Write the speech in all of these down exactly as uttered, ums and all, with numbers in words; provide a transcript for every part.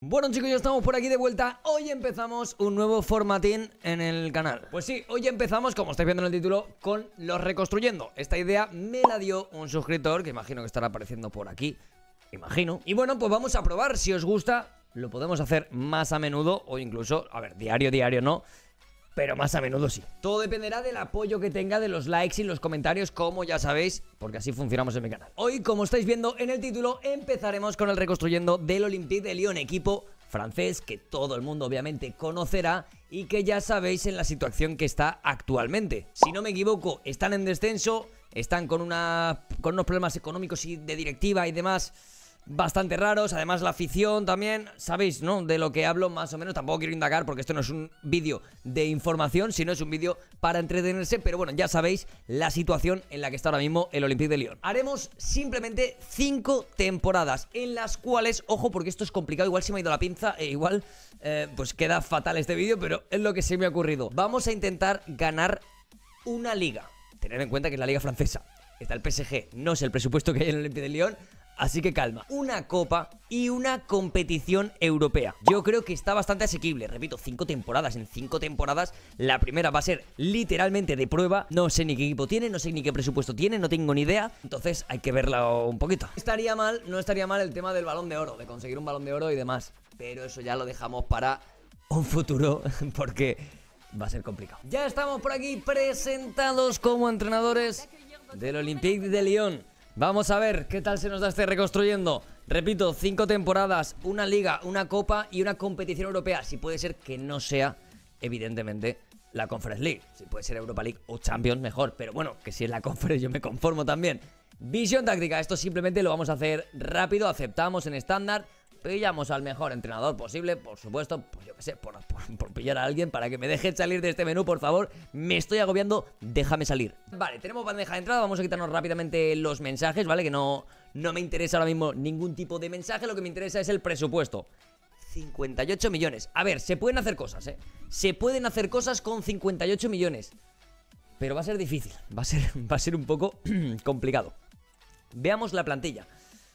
Bueno, chicos, ya estamos por aquí de vuelta. Hoy empezamos un nuevo formatín en el canal. Pues sí, hoy empezamos, como estáis viendo en el título, con los reconstruyendo. Esta idea me la dio un suscriptor, que imagino que estará apareciendo por aquí. Imagino. Y bueno, pues vamos a probar. Si os gusta, lo podemos hacer más a menudo o incluso, a ver, diario, diario no, pero más a menudo sí. Todo dependerá del apoyo que tenga, de los likes y los comentarios, como ya sabéis, porque así funcionamos en mi canal. Hoy, como estáis viendo en el título, empezaremos con el reconstruyendo del Olympique de Lyon, equipo francés que todo el mundo obviamente conocerá y que ya sabéis en la situación que está actualmente. Si no me equivoco, están en descenso, están con, una, con unos problemas económicos y de directiva y demás bastante raros, además la afición también, sabéis, ¿no? De lo que hablo más o menos, tampoco quiero indagar porque esto no es un vídeo de información, sino es un vídeo para entretenerse, pero bueno, ya sabéis la situación en la que está ahora mismo el Olympique de Lyon. Haremos simplemente cinco temporadas en las cuales, ojo porque esto es complicado, igual se me ha ido la pinza e igual eh, pues queda fatal este vídeo, pero es lo que se me ha ocurrido. Vamos a intentar ganar una liga, tened en cuenta que es la liga francesa, está el P S G, no es el presupuesto que hay en el Olympique de Lyon. Así que calma, una copa y una competición europea. Yo creo que está bastante asequible, repito, cinco temporadas. En cinco temporadas, la primera va a ser literalmente de prueba. No sé ni qué equipo tiene, no sé ni qué presupuesto tiene, no tengo ni idea. Entonces hay que verla un poquito. Estaría mal, no estaría mal el tema del balón de oro, de conseguir un balón de oro y demás. Pero eso ya lo dejamos para un futuro, porque va a ser complicado. Ya estamos por aquí presentados como entrenadores del Olympique de Lyon. Vamos a ver qué tal se nos da este reconstruyendo. Repito, cinco temporadas, una liga, una copa y una competición europea. Si puede ser que no sea, evidentemente, la Conference League. Si puede ser Europa League o Champions, mejor. Pero bueno, que si es la Conference yo me conformo también. Visión táctica, esto simplemente lo vamos a hacer rápido. Aceptamos en estándar. Pillamos al mejor entrenador posible, por supuesto, pues yo qué sé, por, por, por pillar a alguien para que me dejen salir de este menú, por favor. Me estoy agobiando, déjame salir. Vale, tenemos bandeja de entrada, vamos a quitarnos rápidamente los mensajes, ¿vale? Que no, no me interesa ahora mismo ningún tipo de mensaje, lo que me interesa es el presupuesto. cincuenta y ocho millones. A ver, se pueden hacer cosas, ¿eh? Se pueden hacer cosas con cincuenta y ocho millones. Pero va a ser difícil, va a ser, va a ser un poco complicado. Veamos la plantilla.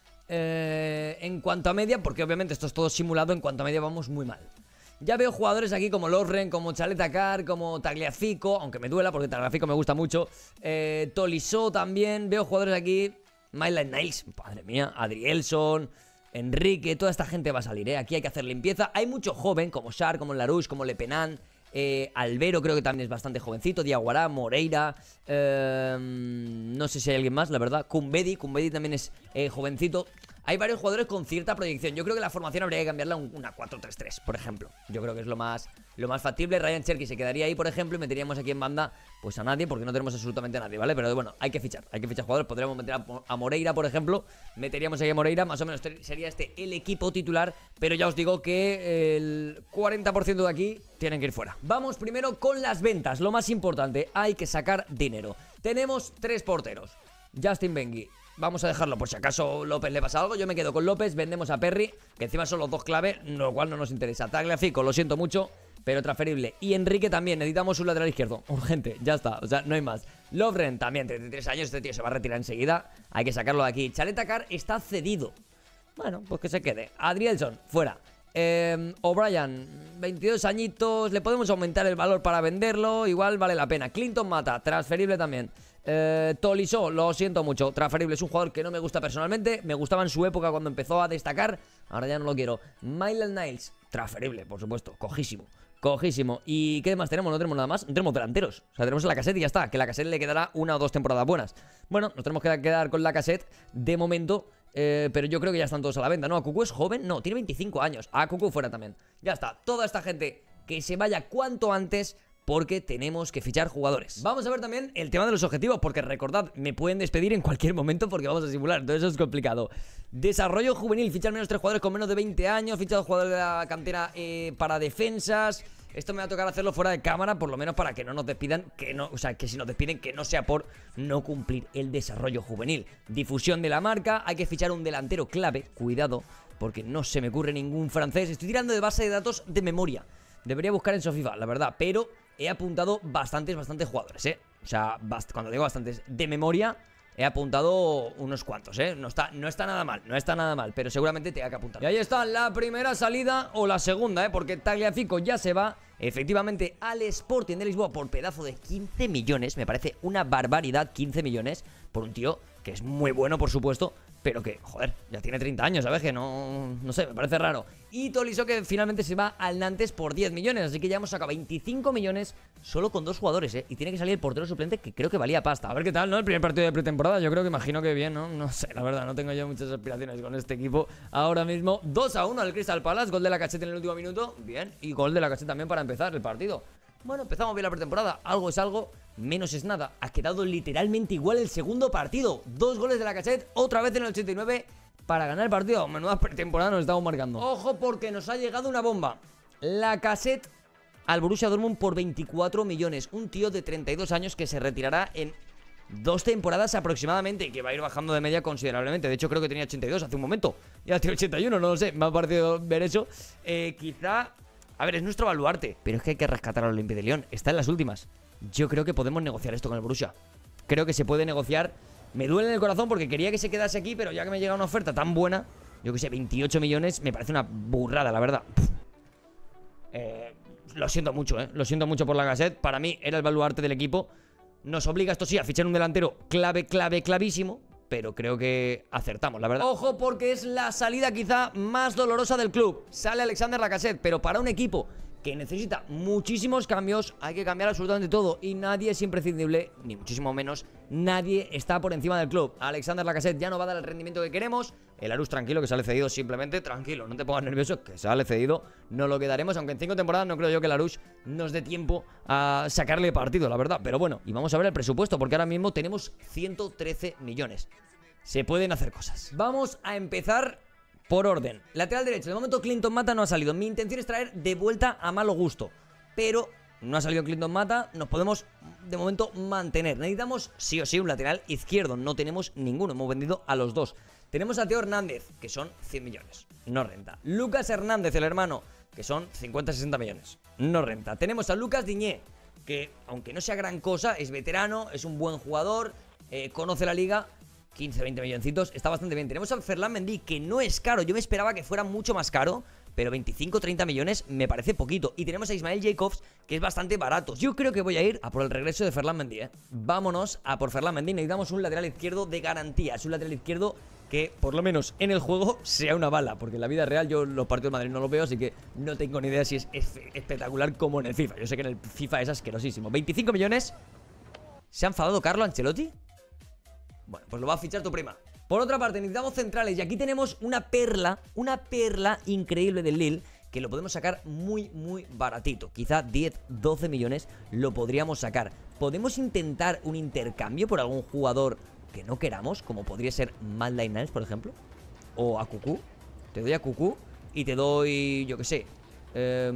Eh, en cuanto a media, porque obviamente esto es todo simulado, en cuanto a media vamos muy mal. Ya veo jugadores aquí como Lovren, como Chalet-Acar, como Tagliafico, aunque me duela porque Tagliafico me gusta mucho. eh, Tolisso también, veo jugadores aquí, Maitland-Niles, madre mía, Adrielson, Enrique, toda esta gente va a salir, ¿eh? Aquí hay que hacer limpieza. Hay mucho joven, como Char, como Larouche, como Le Penant. Eh, Albero creo que también es bastante jovencito. Diaguará, Moreira, eh, no sé si hay alguien más, la verdad. Kumbedi, Kumbedi también es eh, jovencito. Hay varios jugadores con cierta proyección. Yo creo que la formación habría que cambiarla a un, una cuatro tres tres, por ejemplo. Yo creo que es lo más, lo más factible. Ryan Cherky se quedaría ahí, por ejemplo, y meteríamos aquí en banda pues a nadie, porque no tenemos absolutamente a nadie, ¿vale? Pero bueno, hay que fichar, hay que fichar jugadores. Podríamos meter a, a Moreira, por ejemplo. Meteríamos ahí a Moreira, más o menos sería este el equipo titular. Pero ya os digo que el cuarenta por ciento de aquí tienen que ir fuera. Vamos primero con las ventas, lo más importante. Hay que sacar dinero. Tenemos tres porteros. Justin Bengi, vamos a dejarlo por si acaso López le pasa algo. Yo me quedo con López, vendemos a Perry, que encima son los dos clave, lo cual no nos interesa. Tagliafico, lo siento mucho, pero transferible. Y Enrique también, necesitamos un lateral izquierdo, urgente, ya está, o sea, no hay más. Lovren también, treinta y tres años, este tío se va a retirar enseguida, hay que sacarlo de aquí. Chalet-Acar está cedido. Bueno, pues que se quede. Adrielson, fuera. Eh, O'Brien, veintidós añitos, le podemos aumentar el valor para venderlo, igual vale la pena. Clinton Mata, transferible también. eh, Tolisso, lo siento mucho, transferible, es un jugador que no me gusta personalmente. Me gustaba en su época cuando empezó a destacar, ahora ya no lo quiero. Maitland-Niles, transferible, por supuesto, cojísimo. Cojísimo. ¿Y qué más tenemos? No tenemos nada más. No tenemos delanteros. O sea, tenemos a Lacazette y ya está. Que a Lacazette le quedará una o dos temporadas buenas. Bueno, nos tenemos que quedar con Lacazette de momento. Eh, pero yo creo que ya están todos a la venta. No, Akuku es joven. No, tiene veinticinco años. A Akuku fuera también. Ya está. Toda esta gente que se vaya cuanto antes, porque tenemos que fichar jugadores. Vamos a ver también el tema de los objetivos, porque recordad, me pueden despedir en cualquier momento porque vamos a simular, entonces eso es complicado. Desarrollo juvenil, fichar menos tres jugadores con menos de veinte años, fichar jugadores de la cantera eh, para defensas. Esto me va a tocar hacerlo fuera de cámara, por lo menos para que no nos despidan, que no, o sea, que si nos despiden que no sea por no cumplir el desarrollo juvenil. Difusión de la marca, hay que fichar un delantero clave, cuidado, porque no se me ocurre ningún francés. Estoy tirando de base de datos de memoria. Debería buscar en Sofifa, la verdad, pero he apuntado bastantes, bastantes jugadores, ¿eh? O sea, cuando digo bastantes de memoria, he apuntado unos cuantos, ¿eh? No está, no está nada mal, no está nada mal, pero seguramente tenga que apuntar. Y ahí está la primera salida o la segunda, ¿eh? Porque Tagliafico ya se va efectivamente al Sporting de Lisboa por pedazo de quince millones. Me parece una barbaridad, quince millones por un tío que es muy bueno, por supuesto, pero que, joder, ya tiene treinta años, ¿sabes? Que no, no sé, me parece raro. Y Tolisso, que finalmente se va al Nantes por diez millones, así que ya hemos sacado veinticinco millones solo con dos jugadores, ¿eh? Y tiene que salir el portero suplente, que creo que valía pasta. A ver qué tal, ¿no? El primer partido de pretemporada, yo creo que imagino que bien, ¿no? No sé, la verdad, no tengo yo muchas aspiraciones con este equipo ahora mismo. dos a uno al Crystal Palace, gol de Lacazette en el último minuto, bien, y gol de Lacazette también para empezar el partido. Bueno, empezamos bien la pretemporada, algo es algo, menos es nada. Ha quedado literalmente igual el segundo partido. Dos goles de Lacazette, otra vez en el ochenta y nueve para ganar el partido. Menuda pretemporada nos estamos marcando. Ojo, porque nos ha llegado una bomba. Lacazette al Borussia Dortmund por veinticuatro millones. Un tío de treinta y dos años que se retirará en dos temporadas aproximadamente y que va a ir bajando de media considerablemente. De hecho, creo que tenía ochenta y dos hace un momento. Ya tiene ochenta y uno, no lo sé. Me ha parecido ver eso. Eh, quizá... A ver, es nuestro baluarte, pero es que hay que rescatar al Olympique de Lyon. Está en las últimas. Yo creo que podemos negociar esto con el Borussia. Creo que se puede negociar. Me duele en el corazón porque quería que se quedase aquí, pero ya que me llega una oferta tan buena, yo que sé, veintiocho millones, me parece una burrada, la verdad. Eh, lo siento mucho, ¿eh? Lo siento mucho por Lacazette. Para mí era el baluarte del equipo. Nos obliga, esto sí, a fichar un delantero clave, clave, clavísimo. Pero creo que acertamos, la verdad. Ojo, porque es la salida quizá más dolorosa del club. Sale Alexander Lacazette, pero para un equipo que necesita muchísimos cambios, hay que cambiar absolutamente todo. Y nadie es imprescindible, ni muchísimo menos, nadie está por encima del club. Alexander Lacazette ya no va a dar el rendimiento que queremos. El Aarhus tranquilo, que sale cedido, simplemente tranquilo, no te pongas nervioso, que sale cedido. No lo quedaremos, aunque en cinco temporadas no creo yo que el Aarhus nos dé tiempo a sacarle partido, la verdad. Pero bueno, y vamos a ver el presupuesto, porque ahora mismo tenemos ciento trece millones. Se pueden hacer cosas. Vamos a empezar por orden. Lateral derecho, de momento Clinton Mata no ha salido. Mi intención es traer de vuelta a Malo Gusto, pero no ha salido Clinton Mata. Nos podemos de momento mantener. Necesitamos sí o sí un lateral izquierdo. No tenemos ninguno, hemos vendido a los dos. Tenemos a Teo Hernández, que son cien millones, no renta. Lucas Hernández, el hermano, que son cincuenta a sesenta millones, no renta. Tenemos a Lucas Diñé, que aunque no sea gran cosa, es veterano, es un buen jugador, eh, conoce la liga. quince, veinte milloncitos, está bastante bien. Tenemos a Ferland Mendy, que no es caro. Yo me esperaba que fuera mucho más caro, pero veinticinco, treinta millones me parece poquito. Y tenemos a Ismael Jacobs, que es bastante barato. Yo creo que voy a ir a por el regreso de Ferland Mendy, ¿eh? Vámonos a por Ferland Mendy. Necesitamos un lateral izquierdo de garantía. Es un lateral izquierdo que, por lo menos en el juego, sea una bala. Porque en la vida real yo los partidos de Madrid no los veo, así que no tengo ni idea si es espectacular como en el FIFA. Yo sé que en el FIFA es asquerosísimo. veinticinco millones. ¿Se ha enfadado Carlo Ancelotti? Bueno, pues lo va a fichar tu prima. Por otra parte, necesitamos centrales. Y aquí tenemos una perla, una perla increíble del Lille, que lo podemos sacar muy, muy baratito. Quizá diez, doce millones lo podríamos sacar. ¿Podemos intentar un intercambio por algún jugador que no queramos? Como podría ser Madeline Niles, por ejemplo. O a Cucú. Te doy a Cucú y te doy, yo qué sé, eh,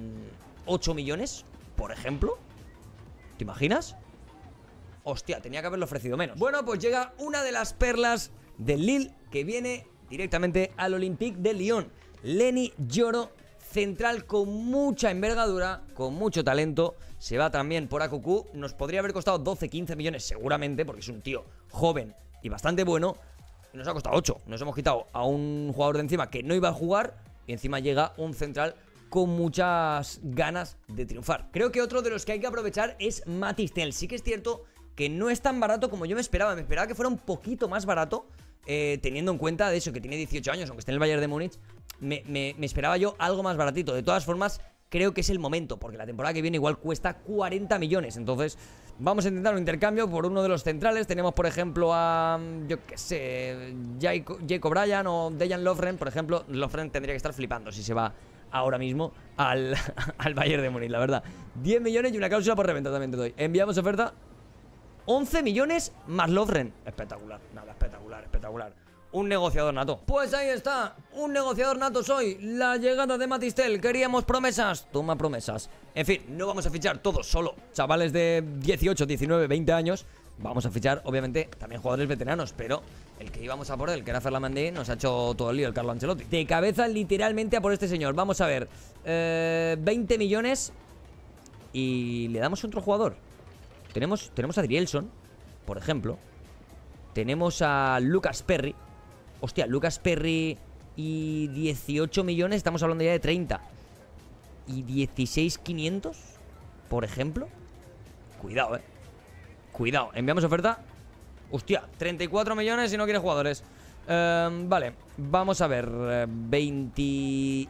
ocho millones, por ejemplo. ¿Te imaginas? Hostia, tenía que haberlo ofrecido menos. Bueno, pues llega una de las perlas del Lille, que viene directamente al Olympique de Lyon. Lenny Yoro, central con mucha envergadura, con mucho talento. Se va también por Akuku. Nos podría haber costado doce, quince millones seguramente, porque es un tío joven y bastante bueno. Y nos ha costado ocho. Nos hemos quitado a un jugador de encima que no iba a jugar, y encima llega un central con muchas ganas de triunfar. Creo que otro de los que hay que aprovechar es Mathys Tel. Sí que es cierto que no es tan barato como yo me esperaba. Me esperaba que fuera un poquito más barato, eh, teniendo en cuenta de eso, que tiene dieciocho años, aunque esté en el Bayern de Múnich. Me, me, me esperaba yo algo más baratito. De todas formas, creo que es el momento, porque la temporada que viene igual cuesta cuarenta millones. Entonces vamos a intentar un intercambio por uno de los centrales. Tenemos, por ejemplo, a, yo qué sé, Jacob, Jacob Bryan o Dejan Lovren. Por ejemplo, Lovren tendría que estar flipando si se va ahora mismo al, al Bayern de Múnich, la verdad. diez millones y una cláusula por reventa también te doy. Enviamos oferta. once millones más Lovren. Espectacular, nada, espectacular, espectacular. Un negociador nato. Pues ahí está, un negociador nato soy. La llegada de Mathys Tel. Queríamos promesas, toma promesas. En fin, no vamos a fichar todos solo chavales de dieciocho, diecinueve, veinte años. Vamos a fichar, obviamente, también jugadores veteranos. Pero el que íbamos a por él, que era Ferland Mendy, nos ha hecho todo el lío, el Carlo Ancelotti. De cabeza literalmente a por este señor. Vamos a ver, eh, veinte millones. Y le damos otro jugador. Tenemos, tenemos a Drielson, por ejemplo. tenemos a Lucas Perry. Hostia, Lucas Perry y dieciocho millones, estamos hablando ya de treinta. Y dieciséis mil quinientos, por ejemplo. Cuidado, eh. Cuidado, enviamos oferta. Hostia, treinta y cuatro millones y no quiere jugadores. eh, Vale, vamos a ver. eh, veintiocho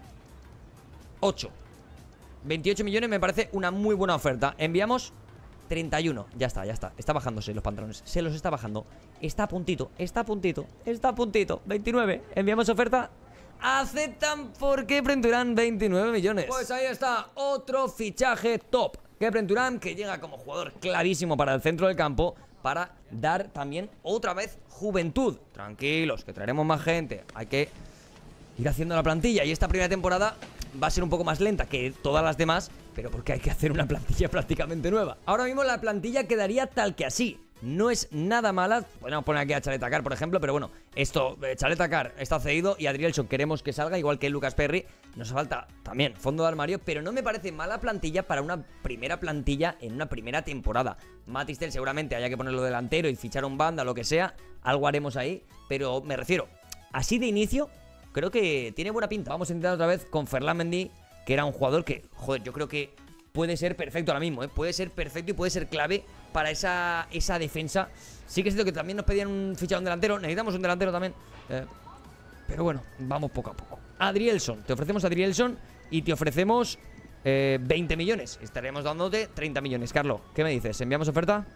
veintiocho millones me parece una muy buena oferta. Enviamos treinta y uno, ya está, ya está. Está bajándose los pantalones, se los está bajando. Está a puntito, está a puntito, está a puntito. veintinueve, enviamos oferta. Aceptan porque Prenturán veintinueve millones. Pues ahí está, otro fichaje top. Que Prenturán, que llega como jugador clarísimo para el centro del campo, para dar también otra vez juventud. Tranquilos, que traeremos más gente. Hay que ir haciendo la plantilla. Y esta primera temporada va a ser un poco más lenta que todas las demás, pero porque hay que hacer una plantilla prácticamente nueva. Ahora mismo la plantilla quedaría tal que así. No es nada mala. Podemos poner aquí a Chaleta Car, por ejemplo, pero bueno, esto, eh, Chaleta Car está cedido y Adrielson queremos que salga, igual que Lucas Perry. Nos falta también fondo de armario, pero no me parece mala plantilla para una primera plantilla en una primera temporada. Matistel seguramente haya que ponerlo delantero y fichar un banda, lo que sea. Algo haremos ahí, pero me refiero, así de inicio, creo que tiene buena pinta. Vamos a intentar otra vez con Ferland Mendy, que era un jugador que, joder, yo creo que puede ser perfecto ahora mismo, ¿eh? Puede ser perfecto y puede ser clave para esa, esa defensa. Sí que es cierto que también nos pedían un fichado un delantero. Necesitamos un delantero también, eh, pero bueno, vamos poco a poco. Adrielson, te ofrecemos a Adrielson y te ofrecemos eh, veinte millones. Estaremos dándote treinta millones. Carlos, ¿qué me dices? ¿Enviamos oferta?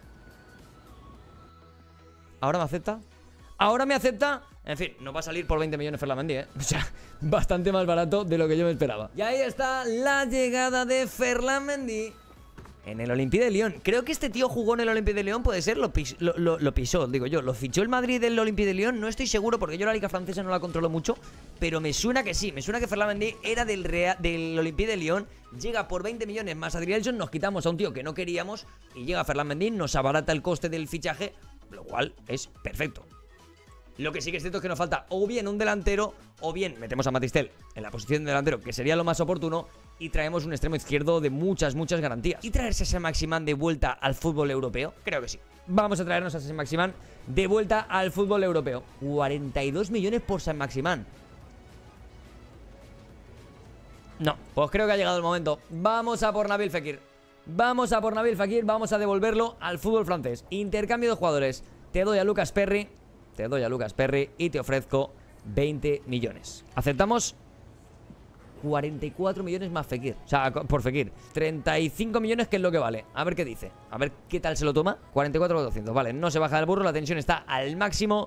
¿Ahora me acepta? ¿Ahora me acepta? En fin, no va a salir por veinte millones Ferland Mendy, ¿eh? O sea, bastante más barato de lo que yo me esperaba. Y ahí está la llegada de Ferland Mendy en el Olympique de Lyon. Creo que este tío jugó en el Olympique de Lyon, puede ser, lo, pis lo, lo, lo pisó, digo yo. Lo fichó el Madrid del Olympique de Lyon, no estoy seguro porque yo la liga francesa no la controlo mucho, pero me suena que sí, me suena que Ferland Mendy era del, Real, del Olympique de Lyon. Llega por veinte millones más Adrielson, nos quitamos a un tío que no queríamos y llega Ferland Mendy, nos abarata el coste del fichaje, lo cual es perfecto. Lo que sí que es cierto es que nos falta o bien un delantero o bien metemos a Matistel en la posición de delantero, que sería lo más oportuno, y traemos un extremo izquierdo de muchas, muchas garantías. ¿Y traerse a Saint-Maximin de vuelta al fútbol europeo? Creo que sí. Vamos a traernos a Saint-Maximin de vuelta al fútbol europeo. cuarenta y dos millones por Saint-Maximin. No, pues creo que ha llegado el momento. Vamos a por Nabil Fekir. Vamos a por Nabil Fekir, vamos a devolverlo al fútbol francés. Intercambio de jugadores. Te doy a Lucas Perry. Te doy a Lucas Perry y te ofrezco veinte millones. ¿Aceptamos? cuarenta y cuatro millones más Fekir. O sea, por Fekir. treinta y cinco millones, que es lo que vale. A ver qué dice. A ver qué tal se lo toma. cuarenta y cuatro doscientos. Vale, no se baja del burro. La tensión está al máximo.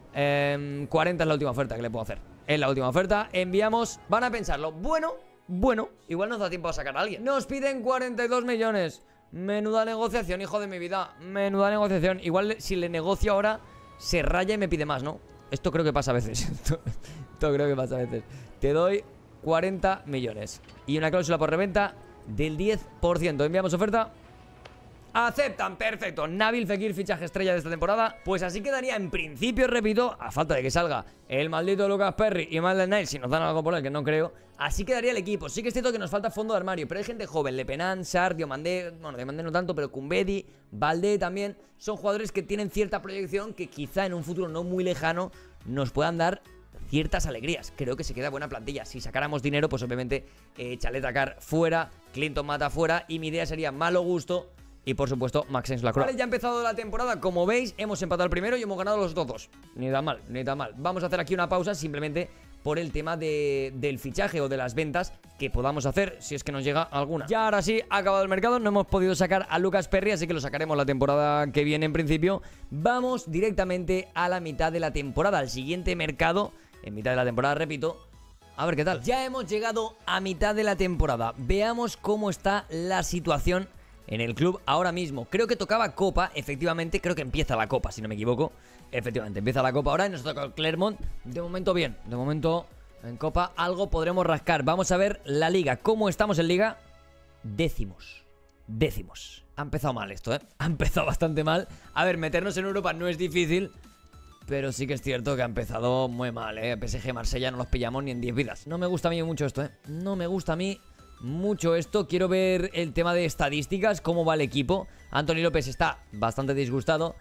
Eh, cuarenta es la última oferta que le puedo hacer. Es la última oferta. Enviamos. Van a pensarlo. Bueno, bueno. Igual nos da tiempo a sacar a alguien. Nos piden cuarenta y dos millones. Menuda negociación, hijo de mi vida. Menuda negociación. Igual si le negocio ahora, se raya y me pide más, ¿no? Esto creo que pasa a veces. Esto, esto creo que pasa a veces. Te doy cuarenta millones y una cláusula por reventa del diez por ciento. Enviamos oferta. Aceptan, perfecto. Nabil Fekir, fichaje estrella de esta temporada. Pues así quedaría en principio, repito, a falta de que salga el maldito Lucas Perry y Maitland Niles, si nos dan algo por él, que no creo. Así quedaría el equipo. Sí que es cierto que nos falta fondo de armario, pero hay gente joven. Le Penán, Sarr, Diomandé, bueno, Diomandé no tanto, pero Kumbedi, Valdé también. Son jugadores que tienen cierta proyección que quizá en un futuro no muy lejano nos puedan dar ciertas alegrías. Creo que se queda buena plantilla. Si sacáramos dinero, pues obviamente eh, Chaleta Car fuera, Clinton Mata fuera, y mi idea sería Malo Gusto y por supuesto Maxence Lacroix. Vale, ya ha empezado la temporada, como veis, hemos empatado el primero y hemos ganado los otros dos. Ni tan mal, ni tan mal. Vamos a hacer aquí una pausa simplemente por el tema de, del fichaje o de las ventas que podamos hacer, si es que nos llega alguna. Ya ahora sí, ha acabado el mercado, no hemos podido sacar a Lucas Perry, así que lo sacaremos la temporada que viene en principio. Vamos directamente a la mitad de la temporada, al siguiente mercado, en mitad de la temporada, repito. A ver qué tal. Ya hemos llegado a mitad de la temporada. Veamos cómo está la situación en el club ahora mismo. Creo que tocaba Copa, efectivamente, creo que empieza la Copa, si no me equivoco. Efectivamente, empieza la Copa ahora y nos toca el Clermont. De momento bien, de momento en Copa algo podremos rascar. Vamos a ver la Liga. ¿Cómo estamos en Liga? Décimos. Décimos. Ha empezado mal esto, ¿eh? Ha empezado bastante mal. A ver, meternos en Europa no es difícil, pero sí que es cierto que ha empezado muy mal, ¿eh? P S G Marsella no los pillamos ni en diez vidas. No me gusta a mí mucho esto, ¿eh? No me gusta a mí mucho esto. Quiero ver el tema de estadísticas, cómo va el equipo. Anthony López está bastante disgustado.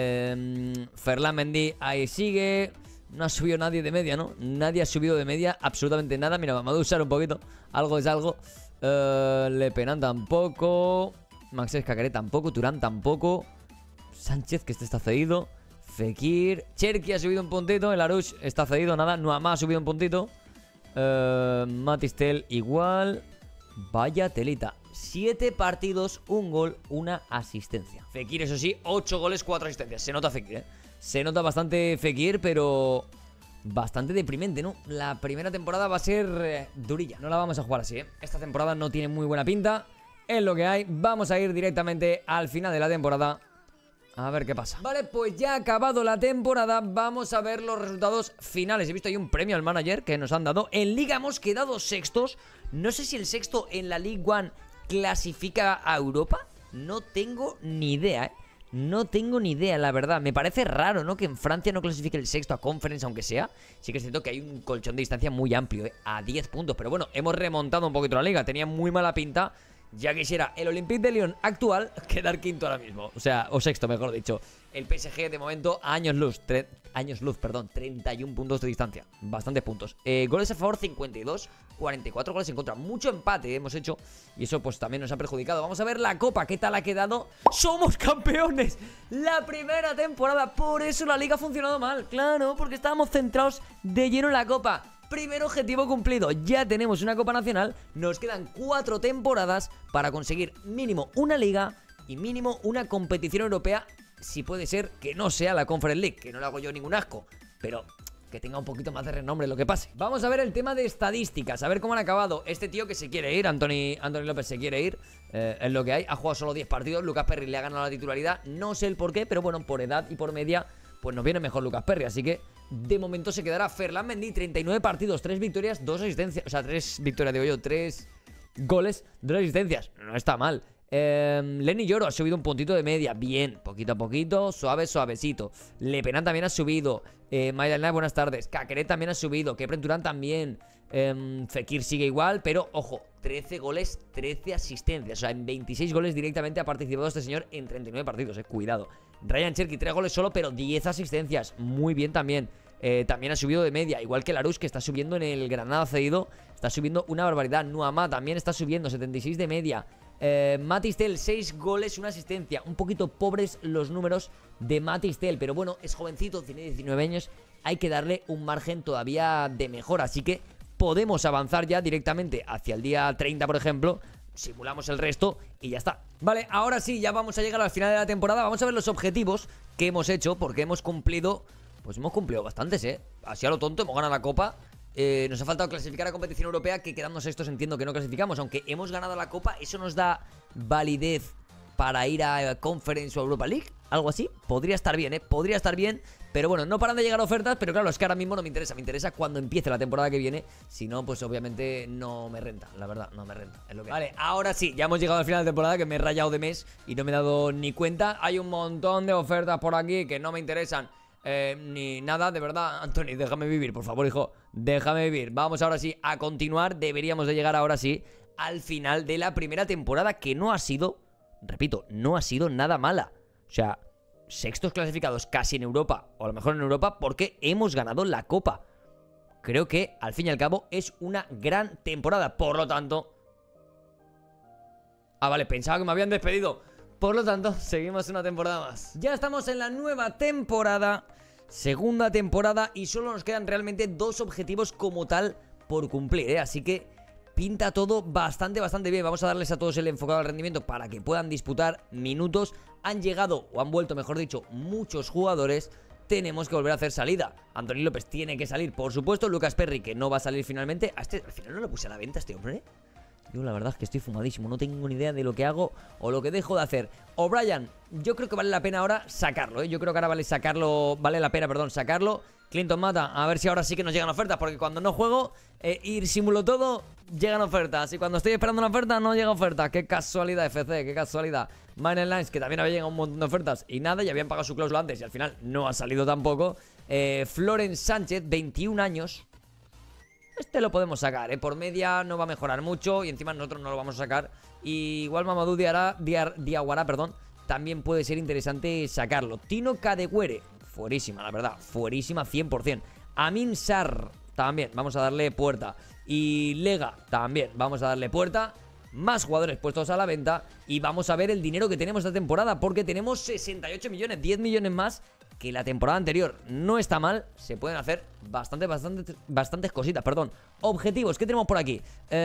eh, Ferland Mendy ahí sigue. No ha subido nadie de media, ¿no? Nadie ha subido de media, absolutamente nada. Mira, vamos a usar un poquito. Algo es algo. eh, Le Penán tampoco. Maxes Cacaré tampoco. Turán tampoco. Sánchez, que este está cedido. Fekir. Cherki ha subido un puntito. El Arush está cedido, nada. Nuamá ha subido un puntito. eh, Matistel igual. Vaya telita. Siete partidos, un gol, una asistencia. Fekir, eso sí, ocho goles, cuatro asistencias. Se nota Fekir, ¿eh? Se nota bastante Fekir, pero bastante deprimente, ¿no? La primera temporada va a ser eh, durilla. No la vamos a jugar así, ¿eh? Esta temporada no tiene muy buena pinta. Es lo que hay. Vamos a ir directamente al final de la temporada. A ver qué pasa. Vale, pues ya ha acabado la temporada. Vamos a ver los resultados finales. He visto ahí un premio al manager que nos han dado. En Liga hemos quedado sextos. No sé si el sexto en la League One clasifica a Europa. No tengo ni idea, ¿eh? No tengo ni idea, la verdad. Me parece raro, ¿no? Que en Francia no clasifique el sexto a Conference, aunque sea. Sí que es cierto que hay un colchón de distancia muy amplio, ¿eh? A diez puntos. Pero bueno, hemos remontado un poquito la liga. Tenía muy mala pinta. Ya quisiera el Olympique de Lyon actual quedar quinto ahora mismo. O sea, o sexto, mejor dicho. El P S G de momento a años luz. Años luz, perdón. treinta y un puntos de distancia. Bastantes puntos. Eh, goles a favor cincuenta y dos. cuarenta y cuatro goles en contra. Mucho empate hemos hecho. Y eso pues también nos ha perjudicado. Vamos a ver la Copa. ¿Qué tal ha quedado? ¡Somos campeones! La primera temporada. Por eso la liga ha funcionado mal. Claro, porque estábamos centrados de lleno en la Copa. Primer objetivo cumplido, ya tenemos una Copa Nacional. Nos quedan cuatro temporadas para conseguir mínimo una liga y mínimo una competición europea. Si puede ser que no sea la Conference League, que no le hago yo ningún asco, pero que tenga un poquito más de renombre lo que pase. Vamos a ver el tema de estadísticas, a ver cómo han acabado. Este tío que se quiere ir, Anthony, Anthony López se quiere ir, eh, es lo que hay. Ha jugado solo diez partidos, Lucas Perry le ha ganado la titularidad. No sé el por qué, pero bueno, por edad y por media pues nos viene mejor Lucas Perry, así que de momento se quedará Ferland Mendy, treinta y nueve partidos, tres victorias, dos asistencias. O sea, tres victorias, digo yo, tres goles, dos asistencias. No está mal. eh, Lenny Yoro ha subido un puntito de media. Bien, poquito a poquito, suave, suavecito. Le Penán también ha subido. eh, Maidal Knight, buenas tardes. Caqueret también ha subido. Kepren Turán también. eh, Fekir sigue igual, pero ojo, trece goles, trece asistencias. O sea, en veintiséis goles directamente ha participado este señor en treinta y nueve partidos, eh, cuidado. Ryan Cherky, tres goles solo, pero diez asistencias. Muy bien también. Eh, también ha subido de media, igual que Larousse, que está subiendo en el Granada cedido. Está subiendo una barbaridad. Nuamá también está subiendo, setenta y seis de media. eh, Matistel, seis goles, una asistencia. Un poquito pobres los números de Matistel, pero bueno, es jovencito, tiene diecinueve años. Hay que darle un margen todavía de mejora, así que podemos avanzar ya directamente hacia el día treinta, por ejemplo. Simulamos el resto y ya está. Vale, ahora sí, ya vamos a llegar al final de la temporada. Vamos a ver los objetivos que hemos hecho, porque hemos cumplido... Pues hemos cumplido bastantes, ¿eh? Así a lo tonto, hemos ganado la Copa. eh, Nos ha faltado clasificar a competición europea, que quedando sextos entiendo que no clasificamos. Aunque hemos ganado la Copa, ¿eso nos da validez para ir a Conference o Europa League? Algo así, podría estar bien, ¿eh? Podría estar bien. Pero bueno, no paran de llegar ofertas. Pero claro, es que ahora mismo no me interesa. Me interesa cuando empiece la temporada que viene. Si no, pues obviamente no me renta. La verdad, no me renta, es lo que hay. Vale, ahora sí, ya hemos llegado al final de temporada, que me he rayado de mes y no me he dado ni cuenta. Hay un montón de ofertas por aquí que no me interesan Eh, ni nada, de verdad. Anthony, déjame vivir, por favor, hijo. Déjame vivir. Vamos ahora sí a continuar. Deberíamos de llegar ahora sí al final de la primera temporada, que no ha sido, repito, no ha sido nada mala. O sea, sextos clasificados casi en Europa, o a lo mejor en Europa, porque hemos ganado la Copa. Creo que, al fin y al cabo, es una gran temporada. Por lo tanto... Ah, vale, pensaba que me habían despedido. Por lo tanto, seguimos una temporada más. Ya estamos en la nueva temporada, segunda temporada, y solo nos quedan realmente dos objetivos como tal por cumplir, ¿eh? Así que pinta todo bastante, bastante bien. Vamos a darles a todos el enfocado al rendimiento para que puedan disputar minutos. Han llegado, o han vuelto, mejor dicho, muchos jugadores. Tenemos que volver a hacer salida. Anthony López tiene que salir, por supuesto. Lucas Perry, que no va a salir finalmente. A este, al final no lo puse a la venta a este hombre, ¿eh? Yo la verdad es que estoy fumadísimo, no tengo ni idea de lo que hago o lo que dejo de hacer. O'Brien, yo creo que vale la pena ahora sacarlo, ¿eh? Yo creo que ahora vale sacarlo, vale la pena, perdón, sacarlo. Clinton Mata, a ver si ahora sí que nos llegan ofertas, porque cuando no juego eh, y simulo todo, llegan ofertas. Y cuando estoy esperando una oferta, no llega oferta. Qué casualidad, F C, qué casualidad. Mine Lines, que también había llegado un montón de ofertas y nada, y habían pagado su cláusula antes y al final no ha salido tampoco. eh, Florence Sánchez, veintiún años. Este lo podemos sacar, ¿eh? Por media no va a mejorar mucho y encima nosotros no lo vamos a sacar. Y igual Mamadou Diarra, Diar, Diawara, perdón, también puede ser interesante sacarlo. Tino Kadewere, fuerísima, la verdad, fuerísima cien por cien. Amin Sarr, también, vamos a darle puerta. Y Lega, también, vamos a darle puerta. Más jugadores puestos a la venta. Y vamos a ver el dinero que tenemos esta temporada, porque tenemos sesenta y ocho millones, diez millones más que la temporada anterior. No está mal, se pueden hacer bastante, bastante, bastantes cositas, perdón. Objetivos, ¿qué tenemos por aquí?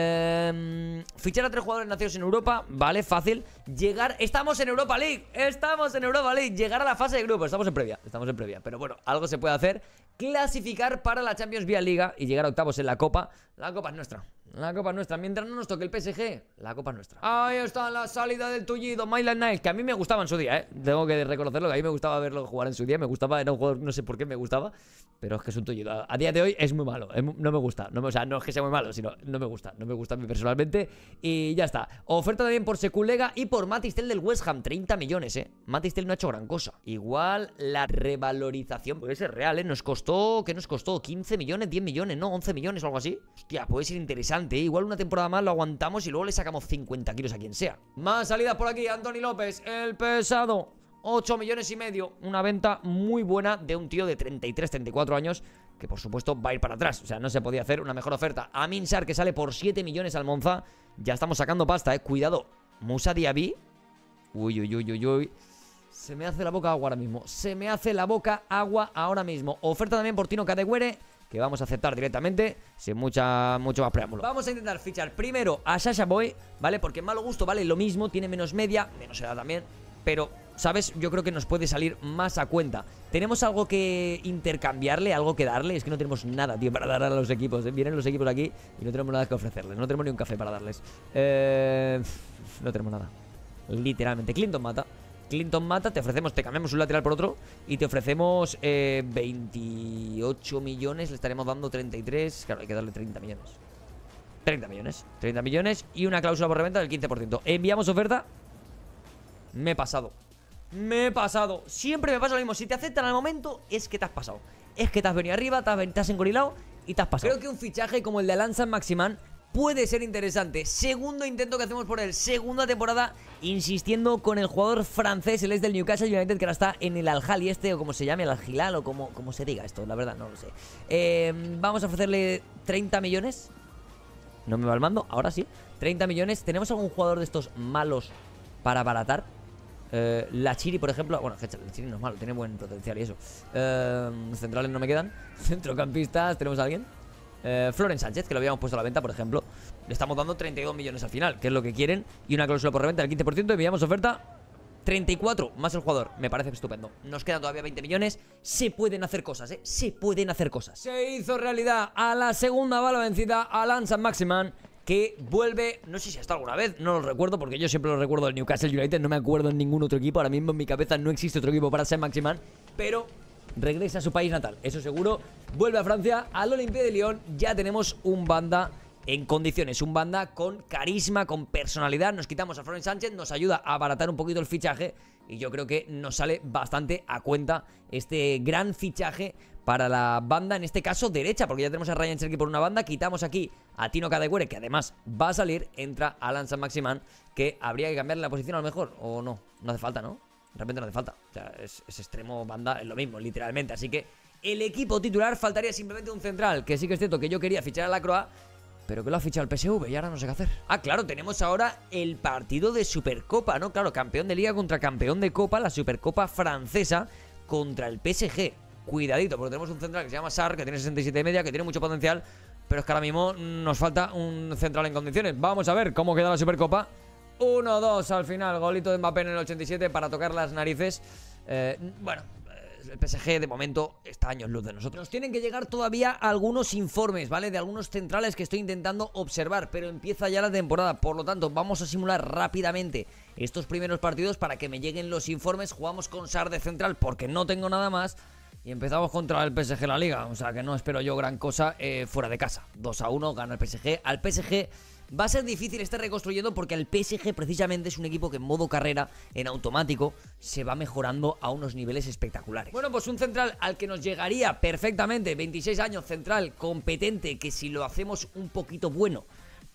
Eh, fichar a tres jugadores nacidos en Europa, vale, fácil. Llegar, estamos en Europa League, estamos en Europa League. Llegar a la fase de grupos, estamos en previa, estamos en previa. Pero bueno, algo se puede hacer. Clasificar para la Champions vía Liga y llegar a octavos en la Copa. La Copa es nuestra, la Copa es nuestra. Mientras no nos toque el P S G, la Copa es nuestra. Ahí está la salida del tullido, Maitland Niles, que a mí me gustaba en su día, ¿eh? Tengo que reconocerlo, que a mí me gustaba verlo jugar en su día. Me gustaba, era un jugador, no sé por qué me gustaba, pero es que es un tullido. A día de hoy es muy malo, es muy, no me gusta. No me, o sea, no es que sea muy malo, sino no me gusta. No me gusta a mí personalmente. Y ya está. Oferta también por Sekulega y por Matistel del West Ham. treinta millones, ¿eh? Matistel no ha hecho gran cosa. Igual la revalorización puede ser real, ¿eh? Nos costó, ¿qué nos costó? quince millones, diez millones, ¿no? once millones o algo así. Hostia, puede ser interesante, ¿eh? Igual una temporada más lo aguantamos y luego le sacamos cincuenta kilos a quien sea. Más salidas por aquí. Anthony López, el pesado. ocho millones y medio. Una venta muy buena de un tío de treinta y tres, treinta y cuatro años, que por supuesto va a ir para atrás. O sea, no se podía hacer una mejor oferta. Amin Sarr, que sale por siete millones al Monza. Ya estamos sacando pasta, eh. Cuidado. Musa Diaby. Uy, uy, uy, uy, uy. Se me hace la boca agua ahora mismo. Se me hace la boca agua ahora mismo. Oferta también por Tino Kadewere, que vamos a aceptar directamente, sin mucha, mucho más preámbulo. Vamos a intentar fichar primero a Sasha Boy, ¿vale? Porque en malo gusto vale lo mismo, tiene menos media, menos edad también, pero, ¿sabes? Yo creo que nos puede salir más a cuenta. ¿Tenemos algo que intercambiarle, algo que darle? Es que no tenemos nada, tío, para dar a los equipos, ¿eh? Vienen los equipos aquí y no tenemos nada que ofrecerles, no tenemos ni un café para darles. Eh... No tenemos nada. Literalmente. Clinton Mata. Clinton Mata, te ofrecemos, te cambiamos un lateral por otro y te ofrecemos eh, veintiocho millones, le estaremos dando treinta y tres, claro, hay que darle treinta millones. treinta millones, treinta millones y una cláusula por reventa del quince por ciento. Enviamos oferta. Me he pasado. Me he pasado. Siempre me pasa lo mismo. Si te aceptan al momento, es que te has pasado. Es que te has venido arriba, te has, te has engorilado y te has pasado. Creo que un fichaje como el de Alan Saint-Maximin puede ser interesante. Segundo intento que hacemos por él, segunda temporada, insistiendo con el jugador francés, el ex del Newcastle United, que ahora está en el Al-Ahly este, o como se llame, el Al-Hilal, o como, como se diga esto, la verdad, no lo sé. Eh, vamos a ofrecerle treinta millones. No me va el mando, ahora sí. treinta millones. ¿Tenemos algún jugador de estos malos para abaratar? Eh, la Chiri, por ejemplo. Bueno, la Chiri no es malo, tiene buen potencial y eso. Eh, centrales no me quedan. Centrocampistas, ¿tenemos a alguien? Eh, Floren Sánchez, que lo habíamos puesto a la venta, por ejemplo. Le estamos dando treinta y dos millones al final, que es lo que quieren. Y una cláusula por reventa del quince por ciento. Enviamos oferta treinta y cuatro más el jugador. Me parece estupendo. Nos quedan todavía veinte millones. Se pueden hacer cosas, ¿eh? Se pueden hacer cosas. Se hizo realidad a la segunda bala vencida, Alan Saint-Maximin, que vuelve, no sé si hasta alguna vez, no lo recuerdo porque yo siempre lo recuerdo del Newcastle United, no me acuerdo en ningún otro equipo. Ahora mismo en mi cabeza no existe otro equipo para Saint-Maximin, pero regresa a su país natal, eso seguro. Vuelve a Francia, al Olympique de Lyon. Ya tenemos un banda en condiciones, un banda con carisma, con personalidad. Nos quitamos a Floren Sánchez, nos ayuda a abaratar un poquito el fichaje y yo creo que nos sale bastante a cuenta este gran fichaje para la banda, en este caso derecha, porque ya tenemos a Ryan Cherky por una banda. Quitamos aquí a Tino Kadewere, que además va a salir. Entra Alan Saint-Maximin, que habría que cambiarle la posición a lo mejor, o no, no hace falta, ¿no? Realmente no hace falta, o sea, es, es extremo, banda, es lo mismo, literalmente. Así que el equipo titular, faltaría simplemente un central, que sí que es cierto que yo quería fichar a Lacroix, pero que lo ha fichado el P S V y ahora no sé qué hacer. Ah, claro, tenemos ahora el partido de Supercopa, ¿no? Claro, campeón de Liga contra campeón de Copa, la Supercopa francesa contra el P S G. Cuidadito, porque tenemos un central que se llama Sarr, que tiene sesenta y siete de media, que tiene mucho potencial, pero es que ahora mismo nos falta un central en condiciones. Vamos a ver cómo queda la Supercopa. uno dos al final, golito de Mbappé en el ochenta y siete para tocar las narices. Eh, bueno, el P S G de momento está años luz de nosotros. Nos tienen que llegar todavía algunos informes, ¿vale? De algunos centrales que estoy intentando observar, pero empieza ya la temporada. Por lo tanto, vamos a simular rápidamente estos primeros partidos para que me lleguen los informes. Jugamos con Sarr de central porque no tengo nada más. Y empezamos contra el P S G en la Liga. O sea que no espero yo gran cosa eh, fuera de casa. dos a uno, gana el P S G. Al P S G va a ser difícil estar reconstruyendo porque el P S G precisamente es un equipo que en modo carrera, en automático, se va mejorando a unos niveles espectaculares. Bueno, pues un central al que nos llegaría perfectamente, veintiséis años, central, competente, que si lo hacemos un poquito bueno,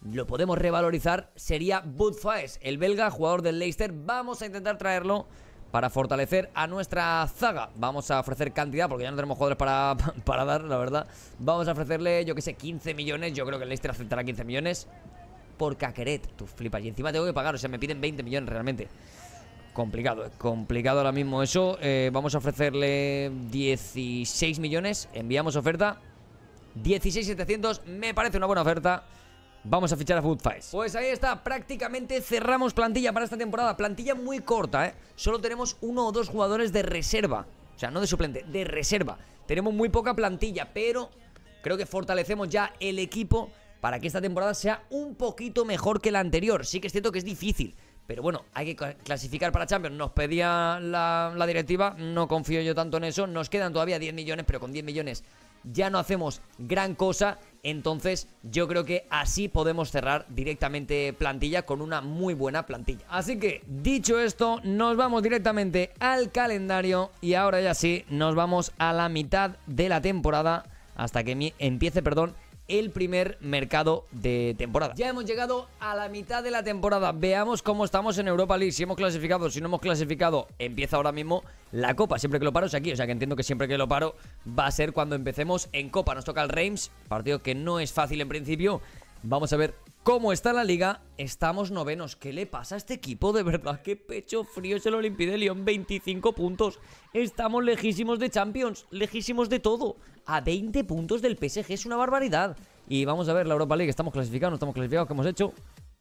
lo podemos revalorizar, sería Wout Faes, el belga, jugador del Leicester. Vamos a intentar traerlo para fortalecer a nuestra zaga. Vamos a ofrecer cantidad, porque ya no tenemos jugadores para, para dar, la verdad. Vamos a ofrecerle, yo que sé, quince millones. Yo creo que el Leicester aceptará quince millones por Caqueret. Tú flipas. Y encima tengo que pagar, o sea, me piden veinte millones realmente. Complicado, eh. complicado ahora mismo eso. eh, Vamos a ofrecerle dieciséis millones. Enviamos oferta dieciséis mil setecientos, me parece una buena oferta. Vamos a fichar a Wout Faes. Pues ahí está, prácticamente cerramos plantilla para esta temporada. Plantilla muy corta, ¿eh? Solo tenemos uno o dos jugadores de reserva. O sea, no de suplente, de reserva. Tenemos muy poca plantilla, pero creo que fortalecemos ya el equipo para que esta temporada sea un poquito mejor que la anterior. Sí que es cierto que es difícil, pero bueno, hay que clasificar para Champions. Nos pedía la, la directiva, no confío yo tanto en eso. Nos quedan todavía diez millones, pero con diez millones ya no hacemos gran cosa. Entonces yo creo que así podemos cerrar directamente plantilla, con una muy buena plantilla. Así que, dicho esto, nos vamos directamente al calendario. Y ahora ya sí, nos vamos a la mitad de la temporada, hasta que empiece, perdón, el primer mercado de temporada. Ya hemos llegado a la mitad de la temporada. Veamos cómo estamos en Europa League. Si hemos clasificado, si no hemos clasificado. Empieza ahora mismo la Copa. Siempre que lo paro es aquí, o sea que entiendo que siempre que lo paro va a ser cuando empecemos en Copa. Nos toca el Reims, partido que no es fácil en principio. Vamos a ver cómo está la liga. Estamos novenos. ¿Qué le pasa a este equipo? De verdad, qué pecho frío es el Olympique de Lyon. veinticinco puntos. Estamos lejísimos de Champions, lejísimos de todo. A veinte puntos del P S G, es una barbaridad. Y vamos a ver la Europa League. ¿Estamos clasificados? ¿No estamos clasificados? ¿Qué hemos hecho?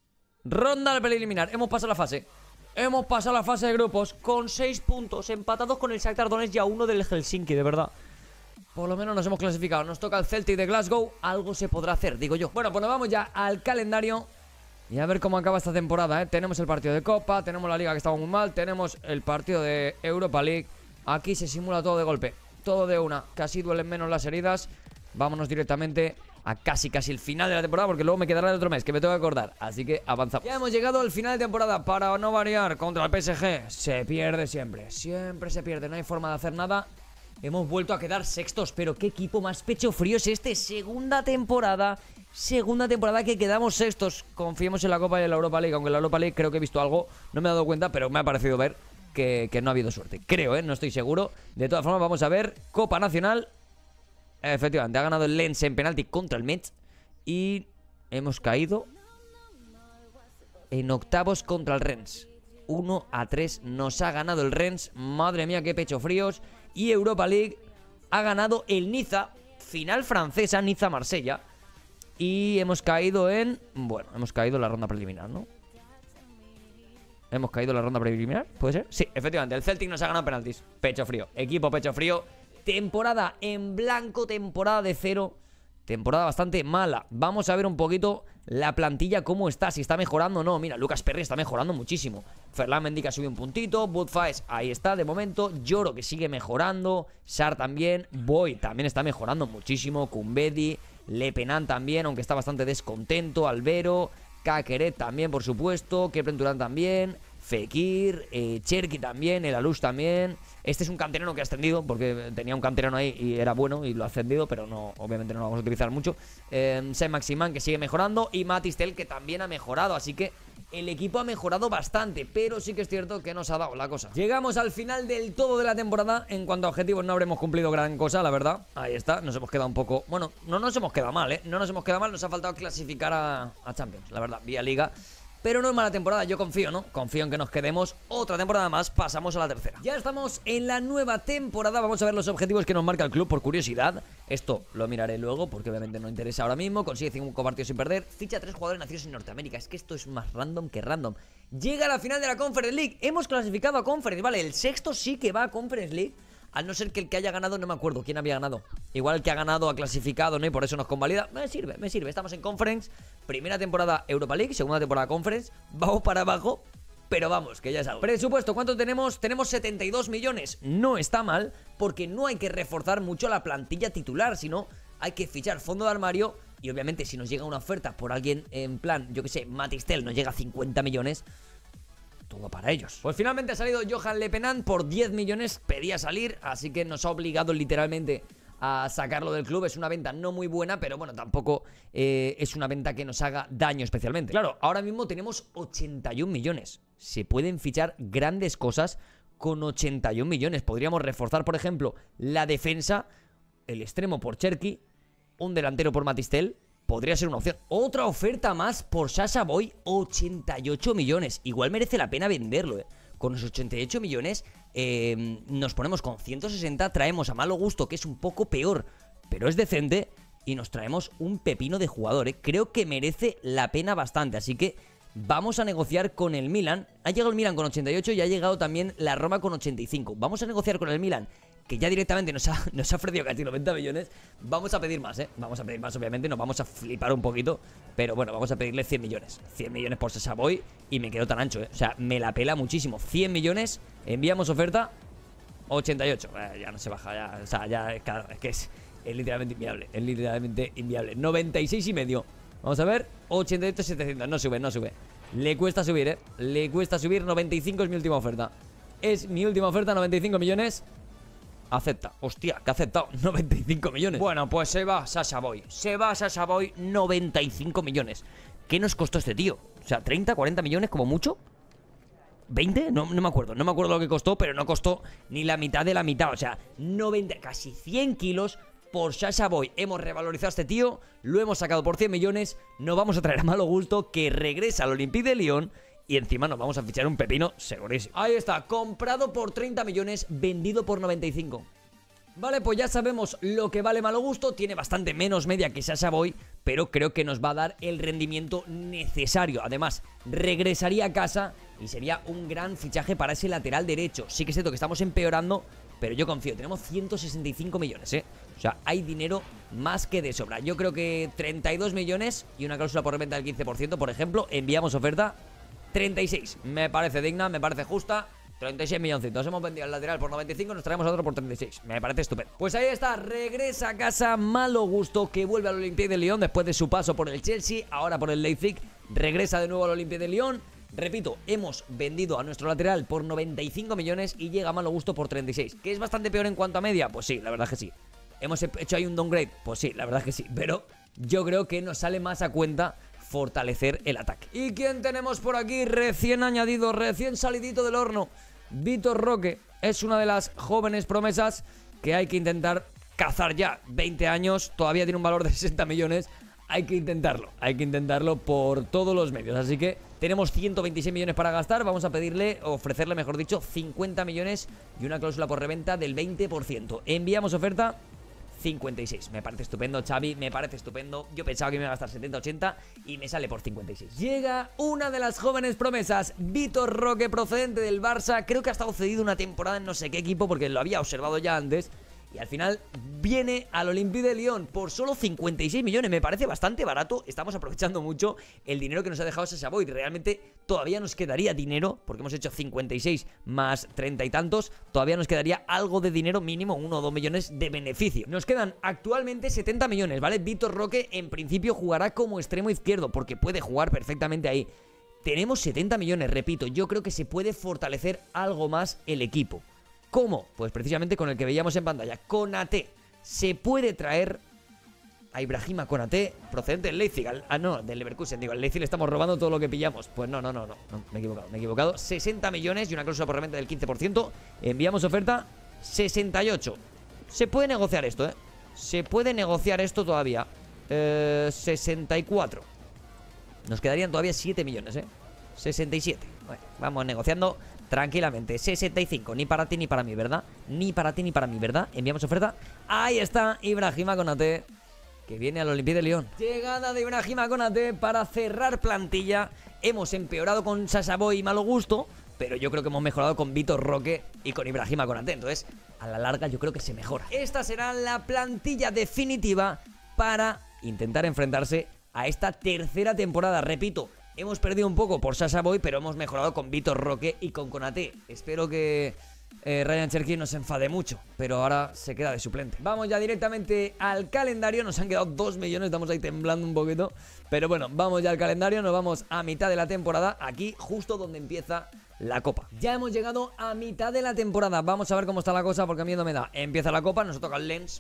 Ronda preliminar. Hemos pasado la fase. Hemos pasado la fase de grupos con seis puntos, empatados con el Shakhtar Donetsk y a uno del Helsinki, de verdad. Por lo menos nos hemos clasificado. Nos toca el Celtic de Glasgow. Algo se podrá hacer, digo yo. Bueno, pues nos vamos ya al calendario y a ver cómo acaba esta temporada, ¿eh? Tenemos el partido de Copa, tenemos la Liga que estaba muy mal, tenemos el partido de Europa League. Aquí se simula todo de golpe, todo de una, que así duelen menos las heridas. Vámonos directamente a casi casi el final de la temporada, porque luego me quedará el otro mes, que me tengo que acordar. Así que avanzamos. Ya hemos llegado al final de temporada. Para no variar, contra el P S G se pierde siempre, siempre se pierde, no hay forma de hacer nada. Hemos vuelto a quedar sextos, pero qué equipo más pecho frío es este. Segunda temporada, segunda temporada que quedamos sextos. Confiemos en la Copa y en la Europa League, aunque en la Europa League creo que he visto algo, no me he dado cuenta, pero me ha parecido ver que, que no ha habido suerte. Creo, ¿eh? No estoy seguro. De todas formas, vamos a ver Copa Nacional. Efectivamente, ha ganado el Lens en penalti contra el Metz. Y hemos caído en octavos contra el Rennes. uno a tres nos ha ganado el Rennes. Madre mía, qué pecho fríos. Y Europa League ha ganado el Niza, final francesa, Niza-Marsella. Y hemos caído en... Bueno, hemos caído en la ronda preliminar, ¿no? ¿Hemos caído en la ronda preliminar? ¿Puede ser? Sí, efectivamente, el Celtic nos ha ganado penaltis. Pecho frío, equipo pecho frío. Temporada en blanco, temporada de cero. Temporada bastante mala. Vamos a ver un poquito la plantilla cómo está, si está mejorando o no. Mira, Lucas Perry está mejorando muchísimo. Ferland Mendy que ha subido un puntito. Wout Faes ahí está de momento. Lloro que sigue mejorando. Sar también. Boy también está mejorando muchísimo. Kumbedi, Le Penant también, aunque está bastante descontento. Albero, Caqueret también, por supuesto. Kepren Durán también. Fekir, eh, Cherki también, el Alush también. Este es un canterano que ha ascendido, porque tenía un canterano ahí y era bueno y lo ha ascendido, pero no, obviamente no lo vamos a utilizar mucho. eh, Saint Maximan que sigue mejorando y Matistel que también ha mejorado, así que el equipo ha mejorado bastante, pero sí que es cierto que nos ha dado la cosa. Llegamos al final del todo de la temporada. En cuanto a objetivos no habremos cumplido gran cosa, la verdad. Ahí está, nos hemos quedado un poco... Bueno, no nos hemos quedado mal, ¿eh? No nos hemos quedado mal, nos ha faltado clasificar a, a Champions, la verdad, vía Liga. Pero no es mala temporada, yo confío, ¿no? Confío en que nos quedemos otra temporada más, pasamos a la tercera. Ya estamos en la nueva temporada, vamos a ver los objetivos que nos marca el club por curiosidad. Esto lo miraré luego porque obviamente no interesa ahora mismo. Consigue cinco partidos sin perder, ficha tres jugadores nacidos en Norteamérica. Es que esto es más random que random. Llega a la final de la Conference League, hemos clasificado a Conference, vale, el sexto sí que va a Conference League. Al no ser que el que haya ganado, no me acuerdo quién había ganado. Igual el que ha ganado ha clasificado, ¿no? Y por eso nos convalida. Me sirve, me sirve. Estamos en Conference. Primera temporada Europa League, segunda temporada Conference. Vamos para abajo, pero vamos, que ya es algo. Presupuesto, ¿cuánto tenemos? Tenemos setenta y dos millones. No está mal, porque no hay que reforzar mucho la plantilla titular, sino hay que fichar fondo de armario. Y obviamente si nos llega una oferta por alguien en plan, yo que sé, Matistel, nos llega a cincuenta millones... todo para ellos. Pues finalmente ha salido Johan Le Penant por diez millones, pedía salir, así que nos ha obligado literalmente a sacarlo del club. Es una venta no muy buena, pero bueno, tampoco eh, es una venta que nos haga daño especialmente. Claro, ahora mismo tenemos ochenta y un millones. Se pueden fichar grandes cosas con ochenta y un millones. Podríamos reforzar, por ejemplo, la defensa, el extremo por Cherki, un delantero por Matistel. Podría ser una opción. Otra oferta más por Sasha Boy, ochenta y ocho millones. Igual merece la pena venderlo, ¿eh? Con los ochenta y ocho millones eh, nos ponemos con ciento sesenta, traemos a Malo Gusto, que es un poco peor, pero es decente, y nos traemos un pepino de jugador, ¿eh? Creo que merece la pena bastante, así que vamos a negociar con el Milan. Ha llegado el Milan con ochenta y ocho y ha llegado también la Roma con ochenta y cinco. Vamos a negociar con el Milan, que ya directamente nos ha, nos ha ofrecido casi noventa millones. Vamos a pedir más, ¿eh? Vamos a pedir más, obviamente, nos vamos a flipar un poquito, pero bueno, vamos a pedirle cien millones. cien millones por Sasha Boy y me quedo tan ancho, ¿eh? O sea, me la pela muchísimo. cien millones, enviamos oferta, ochenta y ocho. Eh, ya no se baja, ya, o sea, ya, claro, es que es, es literalmente inviable, es literalmente inviable. noventa y seis y medio. Vamos a ver, ochenta y ocho, setecientos, no sube, no sube. Le cuesta subir, ¿eh? Le cuesta subir, noventa y cinco es mi última oferta. Es mi última oferta, noventa y cinco millones. Acepta, hostia, que ha aceptado noventa y cinco millones. Bueno, pues se va Sasha Boy. Se va Sasha Boy, noventa y cinco millones. ¿Qué nos costó este tío? O sea, treinta, cuarenta millones como mucho. ¿veinte? No, no me acuerdo, no me acuerdo lo que costó, pero no costó ni la mitad de la mitad. O sea, noventa, casi cien kilos por Sasha Boy. Hemos revalorizado a este tío, lo hemos sacado por cien millones. Nos vamos a traer a Malo Gusto, que regresa al Olympique de Lyon. Y encima nos vamos a fichar un pepino segurísimo. Ahí está, comprado por treinta millones, vendido por noventa y cinco. Vale, pues ya sabemos lo que vale Malo Gusto. Tiene bastante menos media que Sasha Boy, pero creo que nos va a dar el rendimiento necesario. Además, regresaría a casa y sería un gran fichaje para ese lateral derecho. Sí que es cierto que estamos empeorando, pero yo confío. Tenemos ciento sesenta y cinco millones, ¿eh? O sea, hay dinero más que de sobra. Yo creo que treinta y dos millones y una cláusula por reventa del quince por ciento, por ejemplo. Enviamos oferta. treinta y seis, me parece digna, me parece justa. treinta y seis milloncitos, hemos vendido al lateral por noventa y cinco, nos traemos a otro por treinta y seis. Me parece estupendo. Pues ahí está, regresa a casa Malo Gusto, que vuelve al Olympique de Lyon después de su paso por el Chelsea, ahora por el Leipzig. Regresa de nuevo al Olympique de Lyon. Repito, hemos vendido a nuestro lateral por noventa y cinco millones y llega Malo Gusto por treinta y seis. ¿Que es bastante peor en cuanto a media? Pues sí, la verdad es que sí. ¿Hemos hecho ahí un downgrade? Pues sí, la verdad es que sí. Pero yo creo que nos sale más a cuenta fortalecer el ataque. ¿Y quién tenemos por aquí? Recién añadido, recién salidito del horno. Vitor Roque es una de las jóvenes promesas que hay que intentar cazar ya. veinte años, todavía tiene un valor de sesenta millones. Hay que intentarlo, hay que intentarlo por todos los medios. Así que tenemos ciento veintiséis millones para gastar. Vamos a pedirle, ofrecerle mejor dicho, cincuenta millones y una cláusula por reventa del veinte por ciento. Enviamos oferta. cincuenta y seis, me parece estupendo, Xavi, me parece estupendo. Yo pensaba que me iba a gastar setenta, ochenta y me sale por cincuenta y seis. Llega una de las jóvenes promesas, Vitor Roque, procedente del Barça. Creo que ha estado cedido una temporada en no sé qué equipo porque lo había observado ya antes. Y al final viene al Olympique de Lyon por solo cincuenta y seis millones. Me parece bastante barato. Estamos aprovechando mucho el dinero que nos ha dejado Sasha Boy. Realmente todavía nos quedaría dinero, porque hemos hecho cincuenta y seis más treinta y tantos. Todavía nos quedaría algo de dinero, mínimo uno o dos millones de beneficio. Nos quedan actualmente setenta millones, ¿vale? Vitor Roque en principio jugará como extremo izquierdo, porque puede jugar perfectamente ahí. Tenemos setenta millones, repito. Yo creo que se puede fortalecer algo más el equipo. ¿Cómo? Pues precisamente con el que veíamos en pantalla, Konaté. Se puede traer a Ibrahima Konaté, procedente del Leipzig. Al, ah, no, del Leverkusen. Digo, al Leipzig le estamos robando todo lo que pillamos. Pues no, no, no, no, no, me he equivocado, me he equivocado. sesenta millones y una cláusula por reventa del quince por ciento. Enviamos oferta, sesenta y ocho. Se puede negociar esto, ¿eh? Se puede negociar esto todavía. Eh, sesenta y cuatro. Nos quedarían todavía siete millones, ¿eh? sesenta y siete. Bueno, vamos negociando tranquilamente. Sesenta y cinco, ni para ti ni para mí, ¿verdad? Ni para ti ni para mí, ¿verdad? Enviamos oferta. Ahí está Ibrahima Konaté, que viene al Olympique de Lyon. Llegada de Ibrahima Konaté para cerrar plantilla. Hemos empeorado con Sasha Boy y Malo Gusto, pero yo creo que hemos mejorado con Vitor Roque y con Ibrahima Konaté. Entonces, a la larga yo creo que se mejora. Esta será la plantilla definitiva para intentar enfrentarse a esta tercera temporada. Repito, hemos perdido un poco por Sasha Boy, pero hemos mejorado con Vitor Roque y con Konaté. Espero que eh, Ryan Cherki no se enfade mucho, pero ahora se queda de suplente. Vamos ya directamente al calendario. Nos han quedado dos millones, estamos ahí temblando un poquito. Pero bueno, vamos ya al calendario. Nos vamos a mitad de la temporada, aquí justo donde empieza la Copa. Ya hemos llegado a mitad de la temporada. Vamos a ver cómo está la cosa, porque a mí no me da. Empieza la Copa, nos toca el Lens.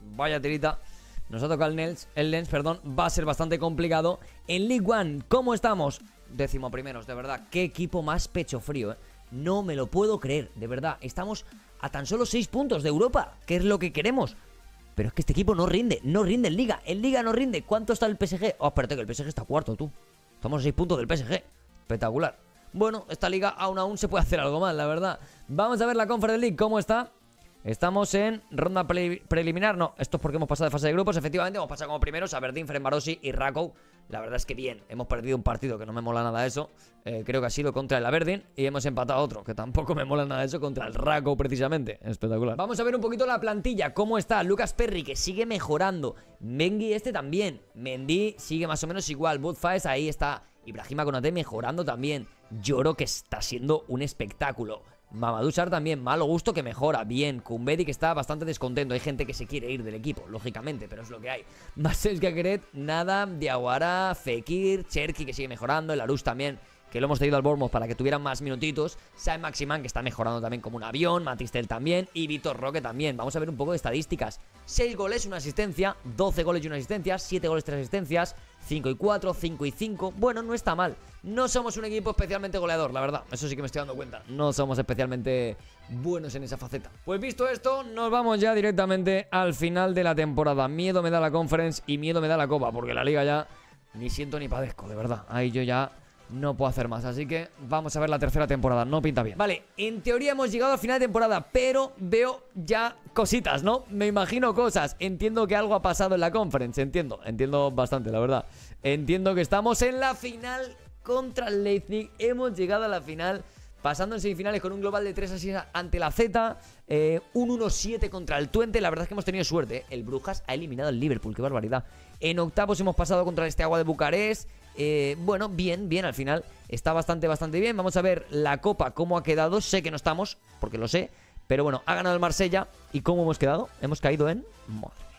vaya tirita. Nos ha tocado el Lens, el Lens, perdón, va a ser bastante complicado. En League One, ¿cómo estamos? Décimo primeros, de verdad, qué equipo más pecho frío, ¿eh? No me lo puedo creer, de verdad. Estamos a tan solo seis puntos de Europa, que es lo que queremos. Pero es que este equipo no rinde, no rinde en Liga. En Liga no rinde. ¿Cuánto está el P S G? Oh, espérate, que el P S G está cuarto, tú. Estamos a seis puntos del P S G. Espectacular. Bueno, esta liga aún aún se puede hacer algo más, la verdad. Vamos a ver la Conference League, ¿cómo está? Estamos en ronda pre preliminar. No, esto es porque hemos pasado de fase de grupos. Efectivamente, hemos pasado como primeros a Verdín, Ferencvárosi y Rakow. La verdad es que bien, hemos perdido un partido que no me mola nada eso. eh, Creo que ha sido contra el Aberdeen. Y hemos empatado otro, que tampoco me mola nada eso, contra el Rakow precisamente. Espectacular. Vamos a ver un poquito la plantilla, cómo está. Lucas Perry, que sigue mejorando. Mengi este también. Mendy sigue más o menos igual. Budfaes, ahí está. Ibrahima Konaté mejorando también. Lloro, que está siendo un espectáculo. Mamadou Sarr también, malo gusto, que mejora. Bien, Kumbedi, que está bastante descontento. Hay gente que se quiere ir del equipo, lógicamente, pero es lo que hay. Marcel Gaqueret, nada. Diawara, Fekir, Cherki, que sigue mejorando. El Arús también, que lo hemos traído al Bournemouth para que tuvieran más minutitos. Saint Maximan, que está mejorando también como un avión. Matistel también. Y Vitor Roque también. Vamos a ver un poco de estadísticas. seis goles, una asistencia. doce goles y una asistencia. siete goles, tres asistencias. cinco y cuatro, cinco y cinco. Bueno, no está mal. No somos un equipo especialmente goleador, la verdad. Eso sí que me estoy dando cuenta. No somos especialmente buenos en esa faceta. Pues visto esto, nos vamos ya directamente al final de la temporada. Miedo me da la Conference y miedo me da la Copa, porque la Liga ya ni siento ni padezco, de verdad. Ahí yo ya no puedo hacer más. Así que vamos a ver la tercera temporada. No pinta bien. Vale, en teoría hemos llegado al final de temporada, pero veo ya cositas, ¿no? Me imagino cosas. Entiendo que algo ha pasado en la Conference. Entiendo, entiendo bastante, la verdad. Entiendo que estamos en la final contra el Leipzig. Hemos llegado a la final, pasando en semifinales con un global de tres a seis ante la Z. eh, Un uno siete contra el Twente. La verdad es que hemos tenido suerte, ¿eh? El Brujas ha eliminado al Liverpool, qué barbaridad. En octavos hemos pasado contra el Steaua de Bucarest. Eh, bueno, bien, bien, al final está bastante, bastante bien. Vamos a ver la Copa, cómo ha quedado. Sé que no estamos, porque lo sé, pero bueno, ha ganado el Marsella. ¿Y cómo hemos quedado? Hemos caído en... Madre mía.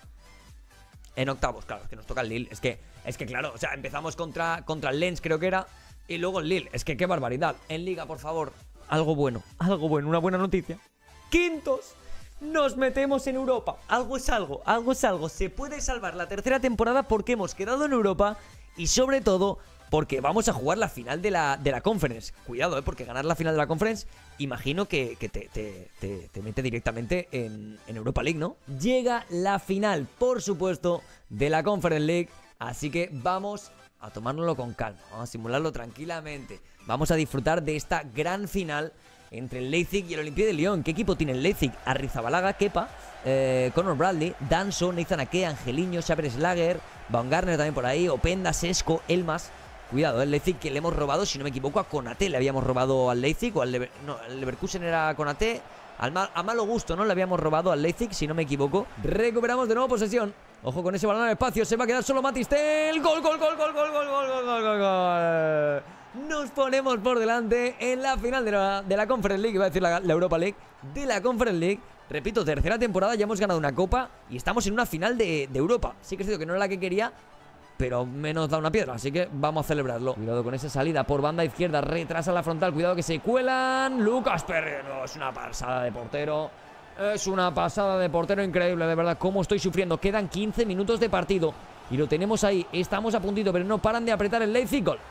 En octavos, claro, es que nos toca el Lille. Es que, es que claro, o sea, empezamos contra, contra el Lens, creo que era, y luego el Lille. Es que qué barbaridad. En Liga, por favor, algo bueno, algo bueno, una buena noticia. ¡Quintos! Nos metemos en Europa. Algo es algo, algo es algo. Se puede salvar la tercera temporada porque hemos quedado en Europa. Y sobre todo, porque vamos a jugar la final de la, de la Conference. Cuidado, ¿eh? Porque ganar la final de la Conference, imagino que, que te, te, te, te mete directamente en, en Europa League, ¿no? Llega la final, por supuesto, de la Conference League. Así que vamos a tomárnoslo con calma. Vamos a simularlo tranquilamente. Vamos a disfrutar de esta gran final entre el Leipzig y el Olympique de Lyon. ¿Qué equipo tiene el Leipzig? Arrizabalaga, Kepa, eh, Conor Bradley, Danso, Nathan Ake, Angeliño, Xaver Schlager, Baumgartner también por ahí, Openda, Sesco, Elmas. Cuidado, el Leipzig, que le hemos robado, si no me equivoco, a Konaté. Le habíamos robado al Leipzig o al Lever... no, el Leverkusen era Konaté. Al mal... A malo gusto, ¿no? Le habíamos robado al Leipzig, si no me equivoco. Recuperamos de nuevo posesión. Ojo con ese balón al espacio, se va a quedar solo Matistel. Gol, gol, gol, gol, gol, gol, gol, gol, gol, gol, gol. Nos ponemos por delante en la final de la, de la Conference League, iba a decir la, la Europa League, de la Conference League. Repito, tercera temporada, ya hemos ganado una copa y estamos en una final de, de Europa. Sí que es cierto que no era la que quería, pero menos da una piedra, así que vamos a celebrarlo. Cuidado con esa salida por banda izquierda, retrasa la frontal, cuidado que se cuelan. Lucas Perry, no, es una pasada de portero. Es una pasada de portero increíble, de verdad, cómo estoy sufriendo. Quedan quince minutos de partido y lo tenemos ahí, estamos a puntito, pero no paran de apretar el Leipzig. Gol.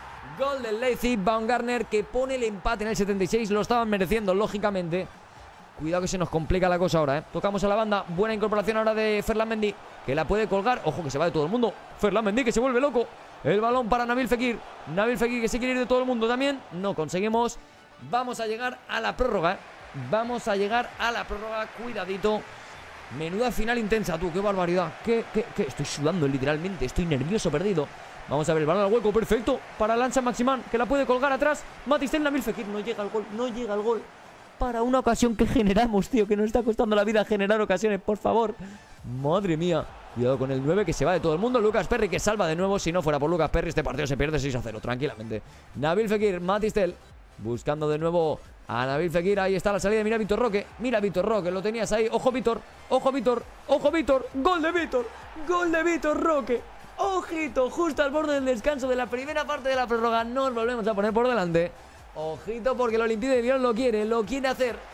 Gol del Leipzig, Baumgartner, que pone el empate en el setenta y seis, lo estaban mereciendo, lógicamente. Cuidado que se nos complica la cosa ahora, ¿eh? Tocamos a la banda, buena incorporación ahora de Ferland Mendy, que la puede colgar. Ojo que se va de todo el mundo. Ferland Mendy, que se vuelve loco. El balón para Nabil Fekir. Nabil Fekir, que se quiere ir de todo el mundo también. No conseguimos. Vamos a llegar a la prórroga, ¿eh? Vamos a llegar a la prórroga, cuidadito. Menuda final intensa, tú, qué barbaridad. ¿Qué, qué, qué? Estoy sudando literalmente, estoy nervioso, perdido. Vamos a ver el balón al hueco, perfecto. Para Lanza Maximan, que la puede colgar atrás. Matistel, Nabil Fekir, no llega al gol, no llega al gol. Para una ocasión que generamos, tío, que nos está costando la vida generar ocasiones, por favor. Madre mía. Cuidado con el nueve, que se va de todo el mundo. Lucas Perry, que salva de nuevo. Si no fuera por Lucas Perry, este partido se pierde seis a cero, tranquilamente. Nabil Fekir, Matistel, buscando de nuevo a Nabil Fekir. Ahí está la salida, mira Vitor Roque. Mira Vitor Roque, lo tenías ahí. Ojo Vitor, ojo Vitor, ojo Vitor. Gol de Vitor, gol de Vitor Roque. Ojito, justo al borde del descanso de la primera parte de la prórroga. Nos volvemos a poner por delante. Ojito porque el Olympique de Lyon lo quiere, lo quiere hacer.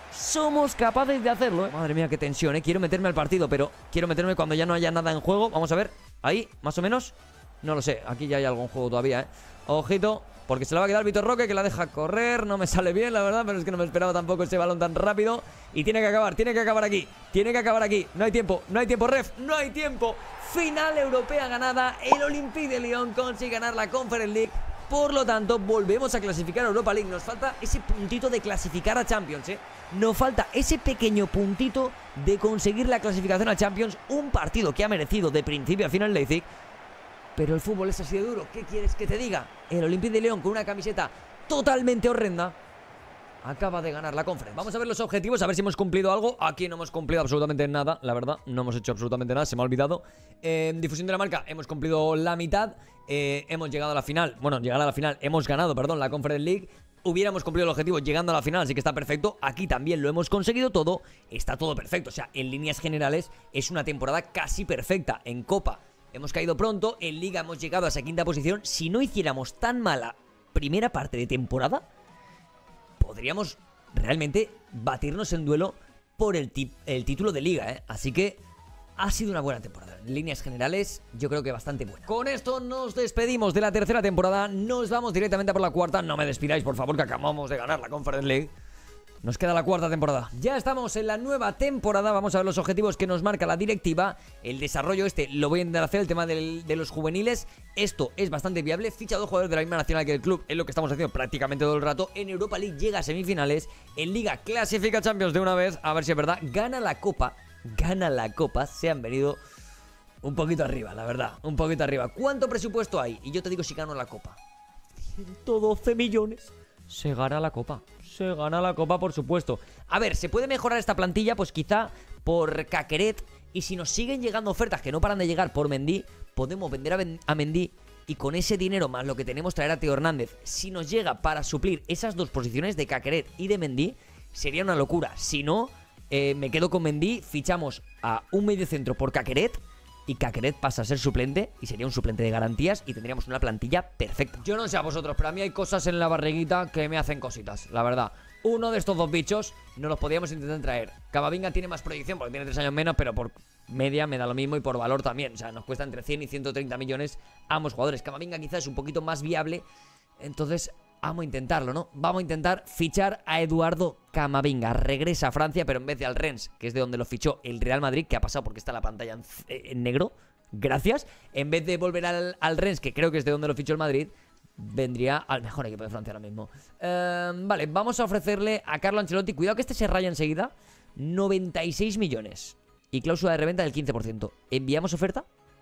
somos capaces de hacerlo, ¿eh? Madre mía, qué tensión, ¿eh? Quiero meterme al partido, pero quiero meterme cuando ya no haya nada en juego. Vamos a ver, ahí, más o menos. No lo sé, aquí ya hay algo en juego todavía, ¿eh? Ojito, porque se la va a quedar Vitor Roque, que la deja correr. No me sale bien, la verdad, pero es que no me esperaba tampoco ese balón tan rápido. Y tiene que acabar, tiene que acabar aquí. Tiene que acabar aquí, no hay tiempo, no hay tiempo, ref, no hay tiempo. Final europea ganada, el Olympique de Lyon consigue ganar la Conference League. Por lo tanto, volvemos a clasificar a Europa League. Nos falta ese puntito de clasificar a Champions, ¿eh? Nos falta ese pequeño puntito de conseguir la clasificación a Champions. Un partido que ha merecido de principio a fin el Leipzig. Pero el fútbol es así de duro. ¿Qué quieres que te diga? El Olympique de Lyon, con una camiseta totalmente horrenda, acaba de ganar la Conference. Vamos a ver los objetivos, a ver si hemos cumplido algo. Aquí no hemos cumplido absolutamente nada, la verdad. No hemos hecho absolutamente nada, se me ha olvidado. eh, Difusión de la marca, hemos cumplido la mitad. eh, Hemos llegado a la final. Bueno, llegar a la final, hemos ganado, perdón, la Conference League. Hubiéramos cumplido el objetivo llegando a la final, así que está perfecto. Aquí también lo hemos conseguido todo. Está todo perfecto, o sea, en líneas generales es una temporada casi perfecta. En Copa hemos caído pronto, en Liga hemos llegado a esa quinta posición. Si no hiciéramos tan mala primera parte de temporada, podríamos realmente batirnos en duelo por el, el título de Liga, ¿eh? Así que ha sido una buena temporada. En líneas generales, yo creo que bastante buena. Con esto nos despedimos de la tercera temporada. Nos vamos directamente a por la cuarta. No me despidáis, por favor, que acabamos de ganar la Conference League. Nos queda la cuarta temporada. Ya estamos en la nueva temporada. Vamos a ver los objetivos que nos marca la directiva. El desarrollo este lo voy a intentar hacer. El tema del, de los juveniles. Esto es bastante viable. Ficha dos jugadores de la misma nacional que el club. Es lo que estamos haciendo prácticamente todo el rato. En Europa League llega a semifinales. En Liga clasifica a Champions de una vez. A ver si es verdad. Gana la Copa. Gana la Copa. Se han venido un poquito arriba, la verdad. Un poquito arriba. ¿Cuánto presupuesto hay? Y yo te digo si gano la Copa. ciento doce millones. Se gana la Copa. Se gana la Copa, por supuesto. A ver, ¿se puede mejorar esta plantilla? Pues quizá por Caqueret. Y si nos siguen llegando ofertas que no paran de llegar por Mendy, podemos vender a, ben a Mendy. Y con ese dinero más lo que tenemos traer a Teo Hernández. Si nos llega para suplir esas dos posiciones de Caqueret y de Mendy, sería una locura. Si no, eh, me quedo con Mendy. Fichamos a un mediocentro por Caqueret. Y Caqueret pasa a ser suplente y sería un suplente de garantías y tendríamos una plantilla perfecta. Yo no sé a vosotros, pero a mí hay cosas en la barriguita que me hacen cositas, la verdad. Uno de estos dos bichos no los podíamos intentar traer. Camavinga tiene más proyección porque tiene tres años menos, pero por media me da lo mismo y por valor también. O sea, nos cuesta entre cien y ciento treinta millones ambos jugadores. Camavinga quizás es un poquito más viable, entonces vamos a intentarlo, ¿no? Vamos a intentar fichar a Eduardo Camavinga. Regresa a Francia, pero en vez de al Rennes, que es de donde lo fichó el Real Madrid, que ha pasado porque está la pantalla en, en negro, gracias. En vez de volver al, al Rennes, que creo que es de donde lo fichó el Madrid, vendría al mejor equipo de Francia ahora mismo. eh, Vale, vamos a ofrecerle a Carlo Ancelotti. Cuidado que este se raya enseguida. noventa y seis millones. Y cláusula de reventa del quince por ciento. ¿Enviamos oferta?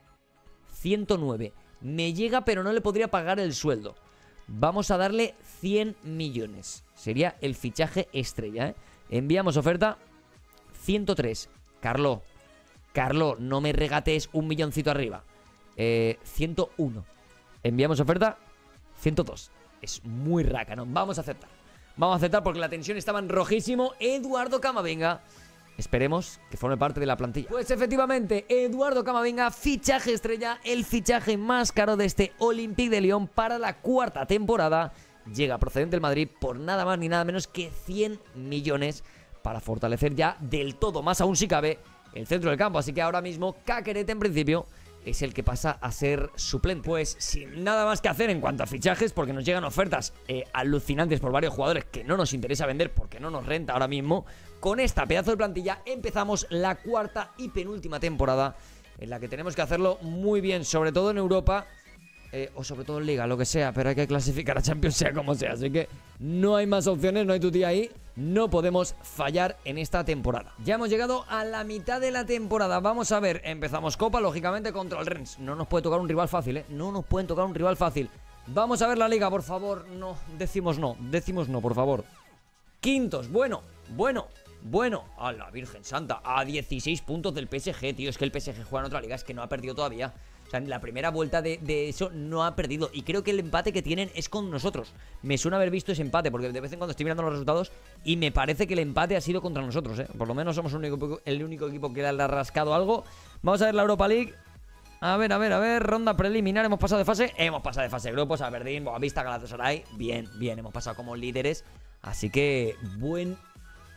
ciento nueve. Me llega, pero no le podría pagar el sueldo. Vamos a darle cien millones. Sería el fichaje estrella, ¿eh? Enviamos oferta. ciento tres. Carlo, Carlo, no me regates un milloncito arriba. eh, ciento uno. Enviamos oferta. ciento dos. Es muy rácano. Vamos a aceptar. Vamos a aceptar porque la tensión estaba en rojísimo. Eduardo Camavinga. Esperemos que forme parte de la plantilla. Pues efectivamente, Eduardo Camavinga, fichaje estrella, el fichaje más caro de este Olympique de Lyon para la cuarta temporada. Llega procedente del Madrid por nada más ni nada menos que cien millones para fortalecer ya del todo, más aún si cabe, el centro del campo. Así que ahora mismo Caqueret en principio es el que pasa a ser suplente. Pues sin nada más que hacer en cuanto a fichajes, porque nos llegan ofertas eh, alucinantes por varios jugadores que no nos interesa vender porque no nos renta ahora mismo. Con esta pedazo de plantilla empezamos la cuarta y penúltima temporada en la que tenemos que hacerlo muy bien, sobre todo en Europa. Eh, o sobre todo en Liga, lo que sea, pero hay que clasificar a Champions sea como sea. Así que no hay más opciones, no hay tutía ahí. No podemos fallar en esta temporada. Ya hemos llegado a la mitad de la temporada. Vamos a ver, empezamos Copa, lógicamente, contra el Rennes. No nos puede tocar un rival fácil, ¿eh? No nos pueden tocar un rival fácil. Vamos a ver la Liga, por favor. No, decimos no, decimos no, por favor. Quintos, bueno, bueno, bueno. A la Virgen Santa, a dieciséis puntos del P S G, tío. Es que el P S G juega en otra liga, es que no ha perdido todavía. O sea, en la primera vuelta de, de eso no ha perdido. Y creo que el empate que tienen es con nosotros. Me suena haber visto ese empate, porque de vez en cuando estoy mirando los resultados y me parece que el empate ha sido contra nosotros, ¿eh? Por lo menos somos el único, el único equipo que le ha rascado algo. Vamos a ver la Europa League. A ver, a ver, a ver, ronda preliminar. ¿Hemos pasado de fase? Hemos pasado de fase de grupos. Aberdeen, Boavista, Galatasaray. Bien, bien, hemos pasado como líderes. Así que buen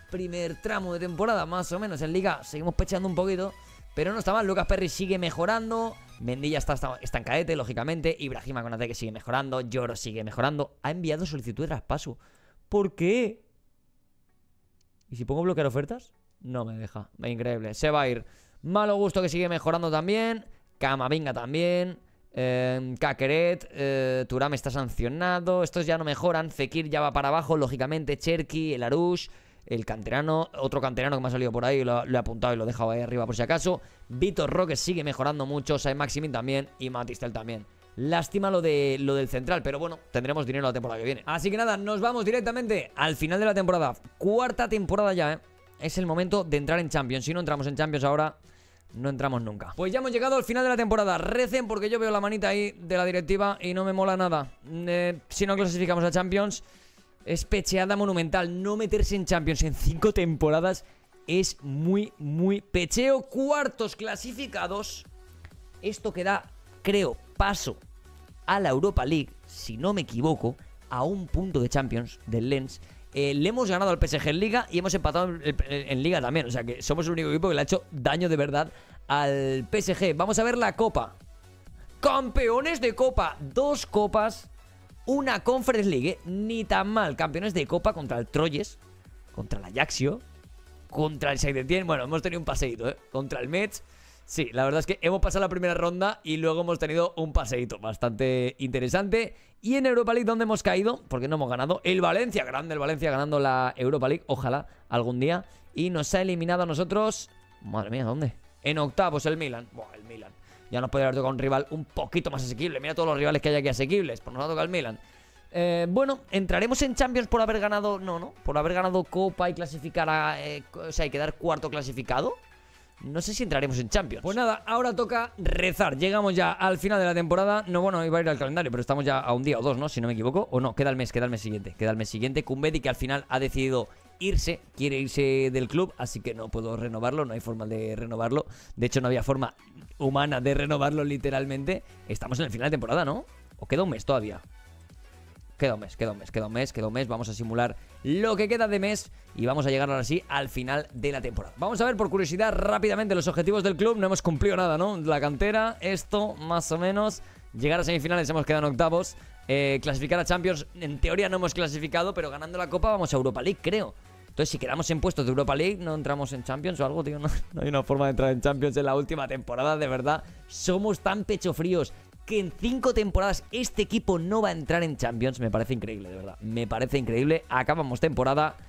primer tramo de temporada, más o menos. En Liga seguimos pechando un poquito, pero no está mal. Lucas Perry sigue mejorando. Mendy ya está, está estancadete, lógicamente. Ibrahima Konaté que sigue mejorando. Lloro sigue mejorando. Ha enviado solicitud de traspaso. ¿Por qué? ¿Y si pongo bloquear ofertas? No me deja. Increíble. Se va a ir. Malo Gusto que sigue mejorando también. Camavinga también. Eh, Kakeret. Eh, Thuram está sancionado. Estos ya no mejoran. Fekir ya va para abajo, lógicamente. Cherki, el Arush. El canterano, otro canterano que me ha salido por ahí, lo, lo he apuntado y lo he dejado ahí arriba por si acaso. Vitor Roque sigue mejorando mucho, Sai Maximin también y Matistel también. Lástima lo, de, lo del central, pero bueno, tendremos dinero la temporada que viene. Así que nada, nos vamos directamente al final de la temporada. Cuarta temporada ya, ¿eh? Es el momento de entrar en Champions. Si no entramos en Champions ahora, no entramos nunca. Pues ya hemos llegado al final de la temporada. Recen porque yo veo la manita ahí de la directiva y no me mola nada. Eh, si no clasificamos a Champions... Es pecheada monumental. No meterse en Champions en cinco temporadas es muy, muy pecheo. Cuartos clasificados. Esto que da, creo, paso a la Europa League, si no me equivoco, a un punto de Champions del Lens. Eh, le hemos ganado al P S G en Liga y hemos empatado en, en, en Liga también. O sea que somos el único equipo que le ha hecho daño de verdad al P S G. Vamos a ver la Copa. Campeones de Copa. Dos copas. Una Conference League, ¿eh? Ni tan mal. Campeones de Copa contra el Troyes, contra el Ajaxio, contra el Saint-Étienne. Bueno, hemos tenido un paseíto, ¿eh? Contra el Metz. Sí, la verdad es que hemos pasado la primera ronda y luego hemos tenido un paseíto bastante interesante. Y en Europa League, ¿dónde hemos caído? Porque no hemos ganado. El Valencia, grande el Valencia ganando la Europa League. Ojalá algún día. Y nos ha eliminado a nosotros. Madre mía, ¿dónde? En octavos el Milan. Buah, el Milan. Ya nos podría haber tocado un rival un poquito más asequible. Mira todos los rivales que hay aquí asequibles. Pues nos ha tocado el Milan. Eh, bueno, ¿entraremos en Champions por haber ganado? No, no. Por haber ganado Copa y clasificar a... Eh, o sea, y quedar cuarto clasificado. No sé si entraremos en Champions. Pues nada, ahora toca rezar. Llegamos ya al final de la temporada. No, bueno, iba a ir al calendario, pero estamos ya a un día o dos, ¿no? Si no me equivoco. O no, queda el mes, queda el mes siguiente. Queda el mes siguiente. Kumbedi, que al final ha decidido irse, quiere irse del club, así que no puedo renovarlo, no hay forma de renovarlo. De hecho, no había forma humana de renovarlo literalmente. Estamos en el final de temporada, ¿no? ¿O queda un mes todavía? Queda un mes, queda un mes, queda un mes, queda un mes. Vamos a simular lo que queda de mes y vamos a llegar ahora sí al final de la temporada. Vamos a ver por curiosidad rápidamente los objetivos del club. No hemos cumplido nada, ¿no? La cantera, esto, más o menos. Llegar a semifinales, hemos quedado en octavos. Eh, clasificar a Champions, en teoría no hemos clasificado, pero ganando la Copa vamos a Europa League, creo. Entonces, si quedamos en puestos de Europa League, no entramos en Champions o algo, tío. No, no hay una forma de entrar en Champions en la última temporada, de verdad. Somos tan pechofríos que en cinco temporadas este equipo no va a entrar en Champions. Me parece increíble, de verdad. Me parece increíble. Acabamos temporada.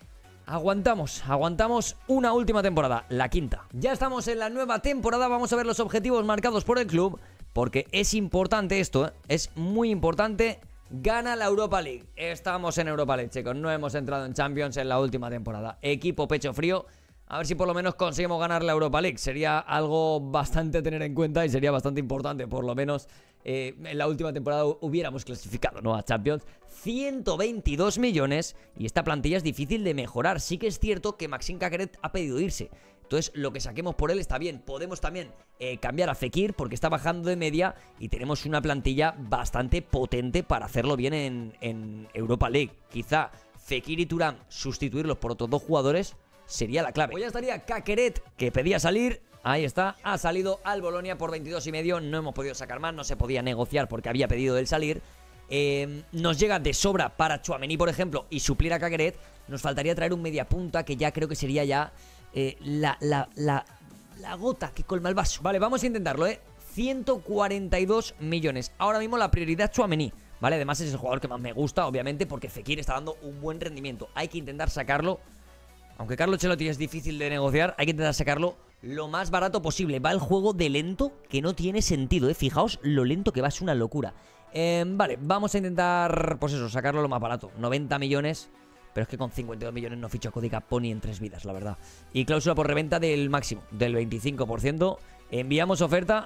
Aguantamos, aguantamos una última temporada, la quinta. Ya estamos en la nueva temporada, vamos a ver los objetivos marcados por el club, porque es importante esto, ¿eh? Es muy importante. Gana la Europa League. Estamos en Europa League, chicos. No hemos entrado en Champions en la última temporada. Equipo pecho frío. A ver si por lo menos conseguimos ganar la Europa League. Sería algo bastante a tener en cuenta y sería bastante importante. Por lo menos eh, en la última temporada hubiéramos clasificado, ¿no? A Champions. ciento veintidós millones y esta plantilla es difícil de mejorar. Sí que es cierto que Maxime Kakeret ha pedido irse. Entonces lo que saquemos por él está bien. Podemos también eh, cambiar a Fekir porque está bajando de media y tenemos una plantilla bastante potente para hacerlo bien en, en Europa League. Quizá Fekir y Thuram sustituirlos por otros dos jugadores sería la clave. Pues ya estaría Kakeret, que pedía salir. Ahí está, ha salido al Bolonia por veintidós y medio. No hemos podido sacar más, no se podía negociar porque había pedido él salir. Eh, nos llega de sobra para Tchouaméni, por ejemplo, y suplir a Kakeret. Nos faltaría traer un mediapunta, que ya creo que sería ya eh, la, la, la, la gota que colma el vaso. Vale, vamos a intentarlo, ¿eh? ciento cuarenta y dos millones. Ahora mismo la prioridad es Tchouaméni, ¿vale? Además es el jugador que más me gusta, obviamente, porque Fekir está dando un buen rendimiento. Hay que intentar sacarlo. Aunque Carlo Ancelotti es difícil de negociar, hay que intentar sacarlo lo más barato posible. Va el juego de lento, que no tiene sentido, ¿eh? Fijaos lo lento que va, es una locura. Eh, vale, vamos a intentar, pues eso, sacarlo lo más barato. noventa millones, pero es que con cincuenta y dos millones no ficho a Cody Gakpo en tres vidas, la verdad. Y cláusula por reventa del máximo, del veinticinco por ciento. Enviamos oferta.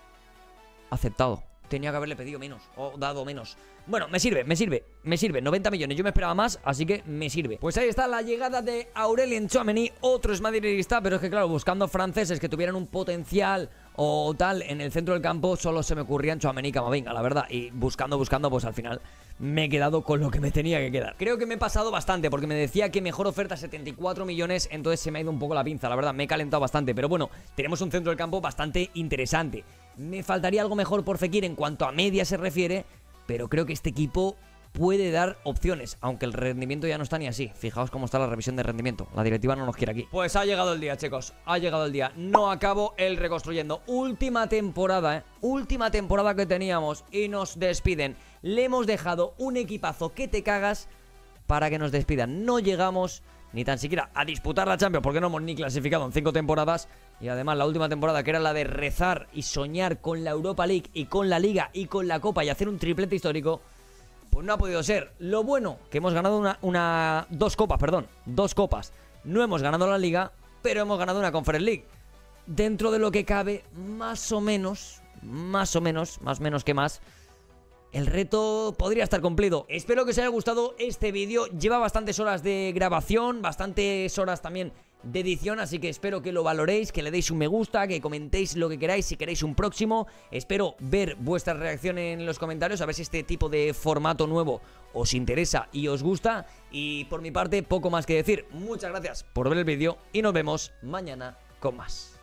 Aceptado. Tenía que haberle pedido menos, o dado menos. Bueno, me sirve, me sirve, me sirve. noventa millones, yo me esperaba más, así que me sirve. Pues ahí está la llegada de Aurelien Tchouaméni. Otro es madridista, pero es que claro, buscando franceses que tuvieran un potencial o tal en el centro del campo, solo se me ocurrían Tchouaméni y Camavinga, la verdad. Y buscando, buscando, pues al final me he quedado con lo que me tenía que quedar. Creo que me he pasado bastante, porque me decía que mejor oferta setenta y cuatro millones, entonces se me ha ido un poco la pinza, la verdad, me he calentado bastante. Pero bueno, tenemos un centro del campo bastante interesante. Me faltaría algo mejor por Fekir en cuanto a media se refiere, pero creo que este equipo puede dar opciones, aunque el rendimiento ya no está ni así. Fijaos cómo está la revisión de rendimiento. La directiva no nos quiere aquí. Pues ha llegado el día, chicos. Ha llegado el día. No acabo el reconstruyendo. Última temporada, ¿eh? Última temporada que teníamos y nos despiden. Le hemos dejado un equipazo que te cagas para que nos despidan. No llegamos ni tan siquiera a disputar la Champions, porque no hemos ni clasificado en cinco temporadas. Y además la última temporada, que era la de rezar y soñar con la Europa League y con la Liga y con la Copa y hacer un triplete histórico, pues no ha podido ser. Lo bueno, que hemos ganado una, una dos copas, perdón, dos copas. No hemos ganado la Liga, pero hemos ganado una Conference League. Dentro de lo que cabe, más o menos, más o menos, más menos que más, el reto podría estar cumplido. Espero que os haya gustado este vídeo. Lleva bastantes horas de grabación, bastantes horas también de edición, así que espero que lo valoréis, que le deis un me gusta, que comentéis lo que queráis si queréis un próximo. Espero ver vuestra reacción en los comentarios, a ver si este tipo de formato nuevo os interesa y os gusta. Y por mi parte, poco más que decir. Muchas gracias por ver el vídeo y nos vemos mañana con más.